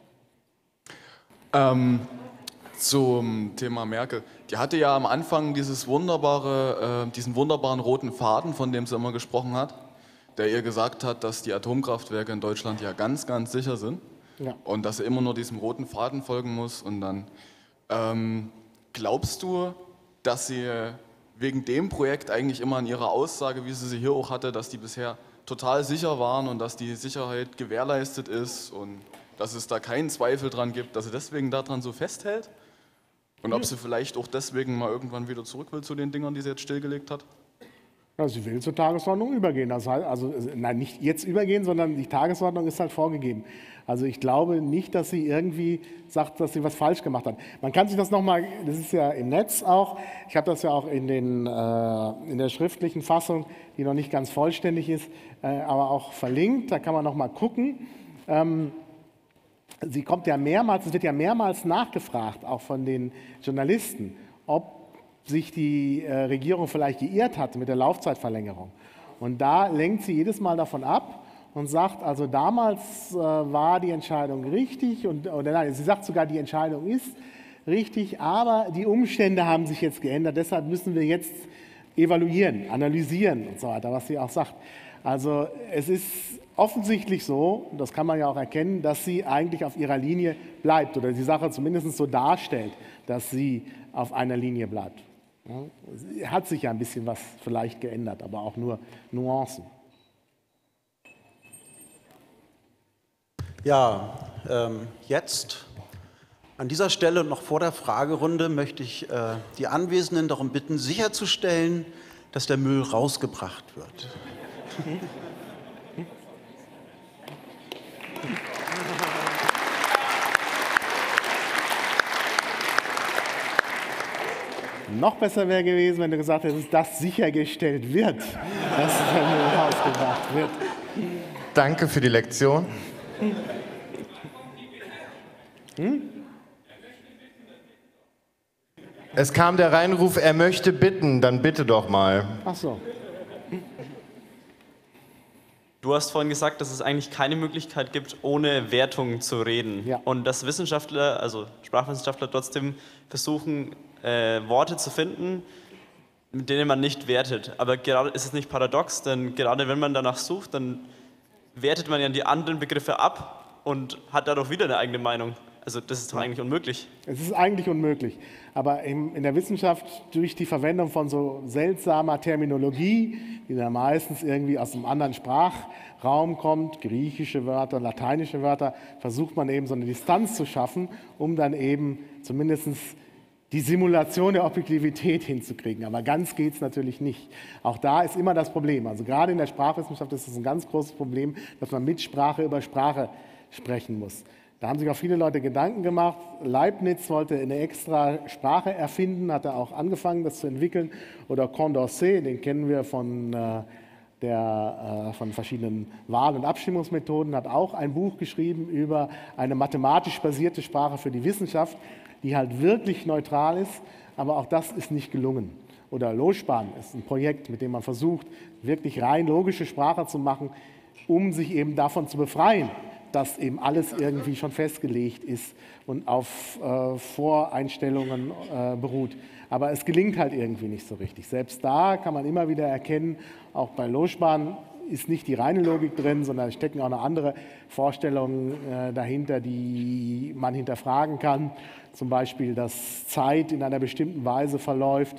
Ähm, zum Thema Merkel. Die hatte ja am Anfang dieses wunderbare, äh, diesen wunderbaren roten Faden, von dem sie immer gesprochen hat. der ihr gesagt hat, dass die Atomkraftwerke in Deutschland ja ganz, ganz sicher sind
Ja.
und dass er immer nur diesem roten Faden folgen muss. Und dann ähm, glaubst du, dass sie wegen dem Projekt eigentlich immer an ihrer Aussage, wie sie sie hier auch hatte, dass die bisher total sicher waren und dass die Sicherheit gewährleistet ist und dass es da keinen Zweifel dran gibt, dass sie deswegen daran so festhält? Und ob sie vielleicht auch deswegen mal irgendwann wieder zurück will zu den Dingern, die sie jetzt stillgelegt hat?
Ja, sie will zur Tagesordnung übergehen. Das heißt, also, nein, nicht jetzt übergehen, sondern die Tagesordnung ist halt vorgegeben. Also ich glaube nicht, dass sie irgendwie sagt, dass sie was falsch gemacht hat. Man kann sich das nochmal, das ist ja im Netz auch, ich habe das ja auch in, den, äh, in der schriftlichen Fassung, die noch nicht ganz vollständig ist, äh, aber auch verlinkt, da kann man nochmal gucken. Ähm, sie kommt ja mehrmals, es wird ja mehrmals nachgefragt, auch von den Journalisten, ob sich die äh, Regierung vielleicht geirrt hat mit der Laufzeitverlängerung. Und da lenkt sie jedes Mal davon ab und sagt, also damals äh, war die Entscheidung richtig, und, oder nein, sie sagt sogar, die Entscheidung ist richtig, aber die Umstände haben sich jetzt geändert, deshalb müssen wir jetzt evaluieren, analysieren und so weiter, was sie auch sagt. Also es ist offensichtlich so, das kann man ja auch erkennen, dass sie eigentlich auf ihrer Linie bleibt oder die Sache zumindest so darstellt, dass sie auf einer Linie bleibt. Ja, hat sich ja ein bisschen was vielleicht geändert, aber auch nur Nuancen.
Ja, ähm, jetzt an dieser Stelle und noch vor der Fragerunde möchte ich äh, die Anwesenden darum bitten, sicherzustellen, dass der Müll rausgebracht wird.
Noch besser wäre gewesen, wenn du gesagt hättest, dass sichergestellt wird, dass der Müll rausgebracht wird.
Danke für die Lektion. Hm? Es kam der Reinruf, er möchte bitten, dann bitte doch mal.
Ach so.
Du hast vorhin gesagt, dass es eigentlich keine Möglichkeit gibt, ohne Wertung zu reden. Ja. Und dass Wissenschaftler, also Sprachwissenschaftler, trotzdem versuchen, äh, Worte zu finden, mit denen man nicht wertet. Aber gerade ist es nicht paradox, denn gerade wenn man danach sucht, dann wertet man ja die anderen Begriffe ab und hat dadurch wieder eine eigene Meinung. Also das ist doch eigentlich unmöglich.
Es ist eigentlich unmöglich. Aber in der Wissenschaft, durch die Verwendung von so seltsamer Terminologie, die dann meistens irgendwie aus einem anderen Sprachraum kommt, griechische Wörter, lateinische Wörter, versucht man eben so eine Distanz zu schaffen, um dann eben zumindest die Simulation der Objektivität hinzukriegen. Aber ganz geht es natürlich nicht. Auch da ist immer das Problem. Also gerade in der Sprachwissenschaft ist es ein ganz großes Problem, dass man mit Sprache über Sprache sprechen muss. Da haben sich auch viele Leute Gedanken gemacht. Leibniz wollte eine extra Sprache erfinden, hat er auch angefangen, das zu entwickeln. Oder Condorcet, den kennen wir von, äh, der, äh, von verschiedenen Wahl- und Abstimmungsmethoden, hat auch ein Buch geschrieben über eine mathematisch basierte Sprache für die Wissenschaft, die halt wirklich neutral ist, aber auch das ist nicht gelungen. Oder Lospan ist ein Projekt, mit dem man versucht, wirklich rein logische Sprache zu machen, um sich eben davon zu befreien, dass eben alles irgendwie schon festgelegt ist und auf äh, Voreinstellungen äh, beruht. Aber es gelingt halt irgendwie nicht so richtig. Selbst da kann man immer wieder erkennen, auch bei Lospan ist nicht die reine Logik drin, sondern stecken auch noch andere Vorstellungen äh, dahinter, die man hinterfragen kann. Zum Beispiel, dass Zeit in einer bestimmten Weise verläuft.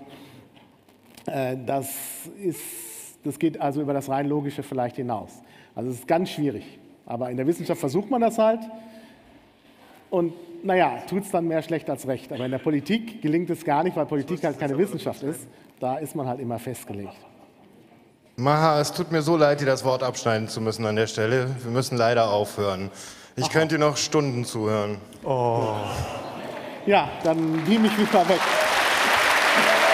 Äh, das, ist, das geht also über das rein Logische vielleicht hinaus. Also es ist ganz schwierig. Aber in der Wissenschaft versucht man das halt und naja, tut es dann mehr schlecht als recht. Aber in der Politik gelingt es gar nicht, weil Politik halt keine Wissenschaft ist. Da ist man halt immer festgelegt.
Maha, es tut mir so leid, dir das Wort abschneiden zu müssen an der Stelle. Wir müssen leider aufhören. Ich Aha. könnte dir noch Stunden zuhören.
Oh. Ja, dann beam ich mich mal weg.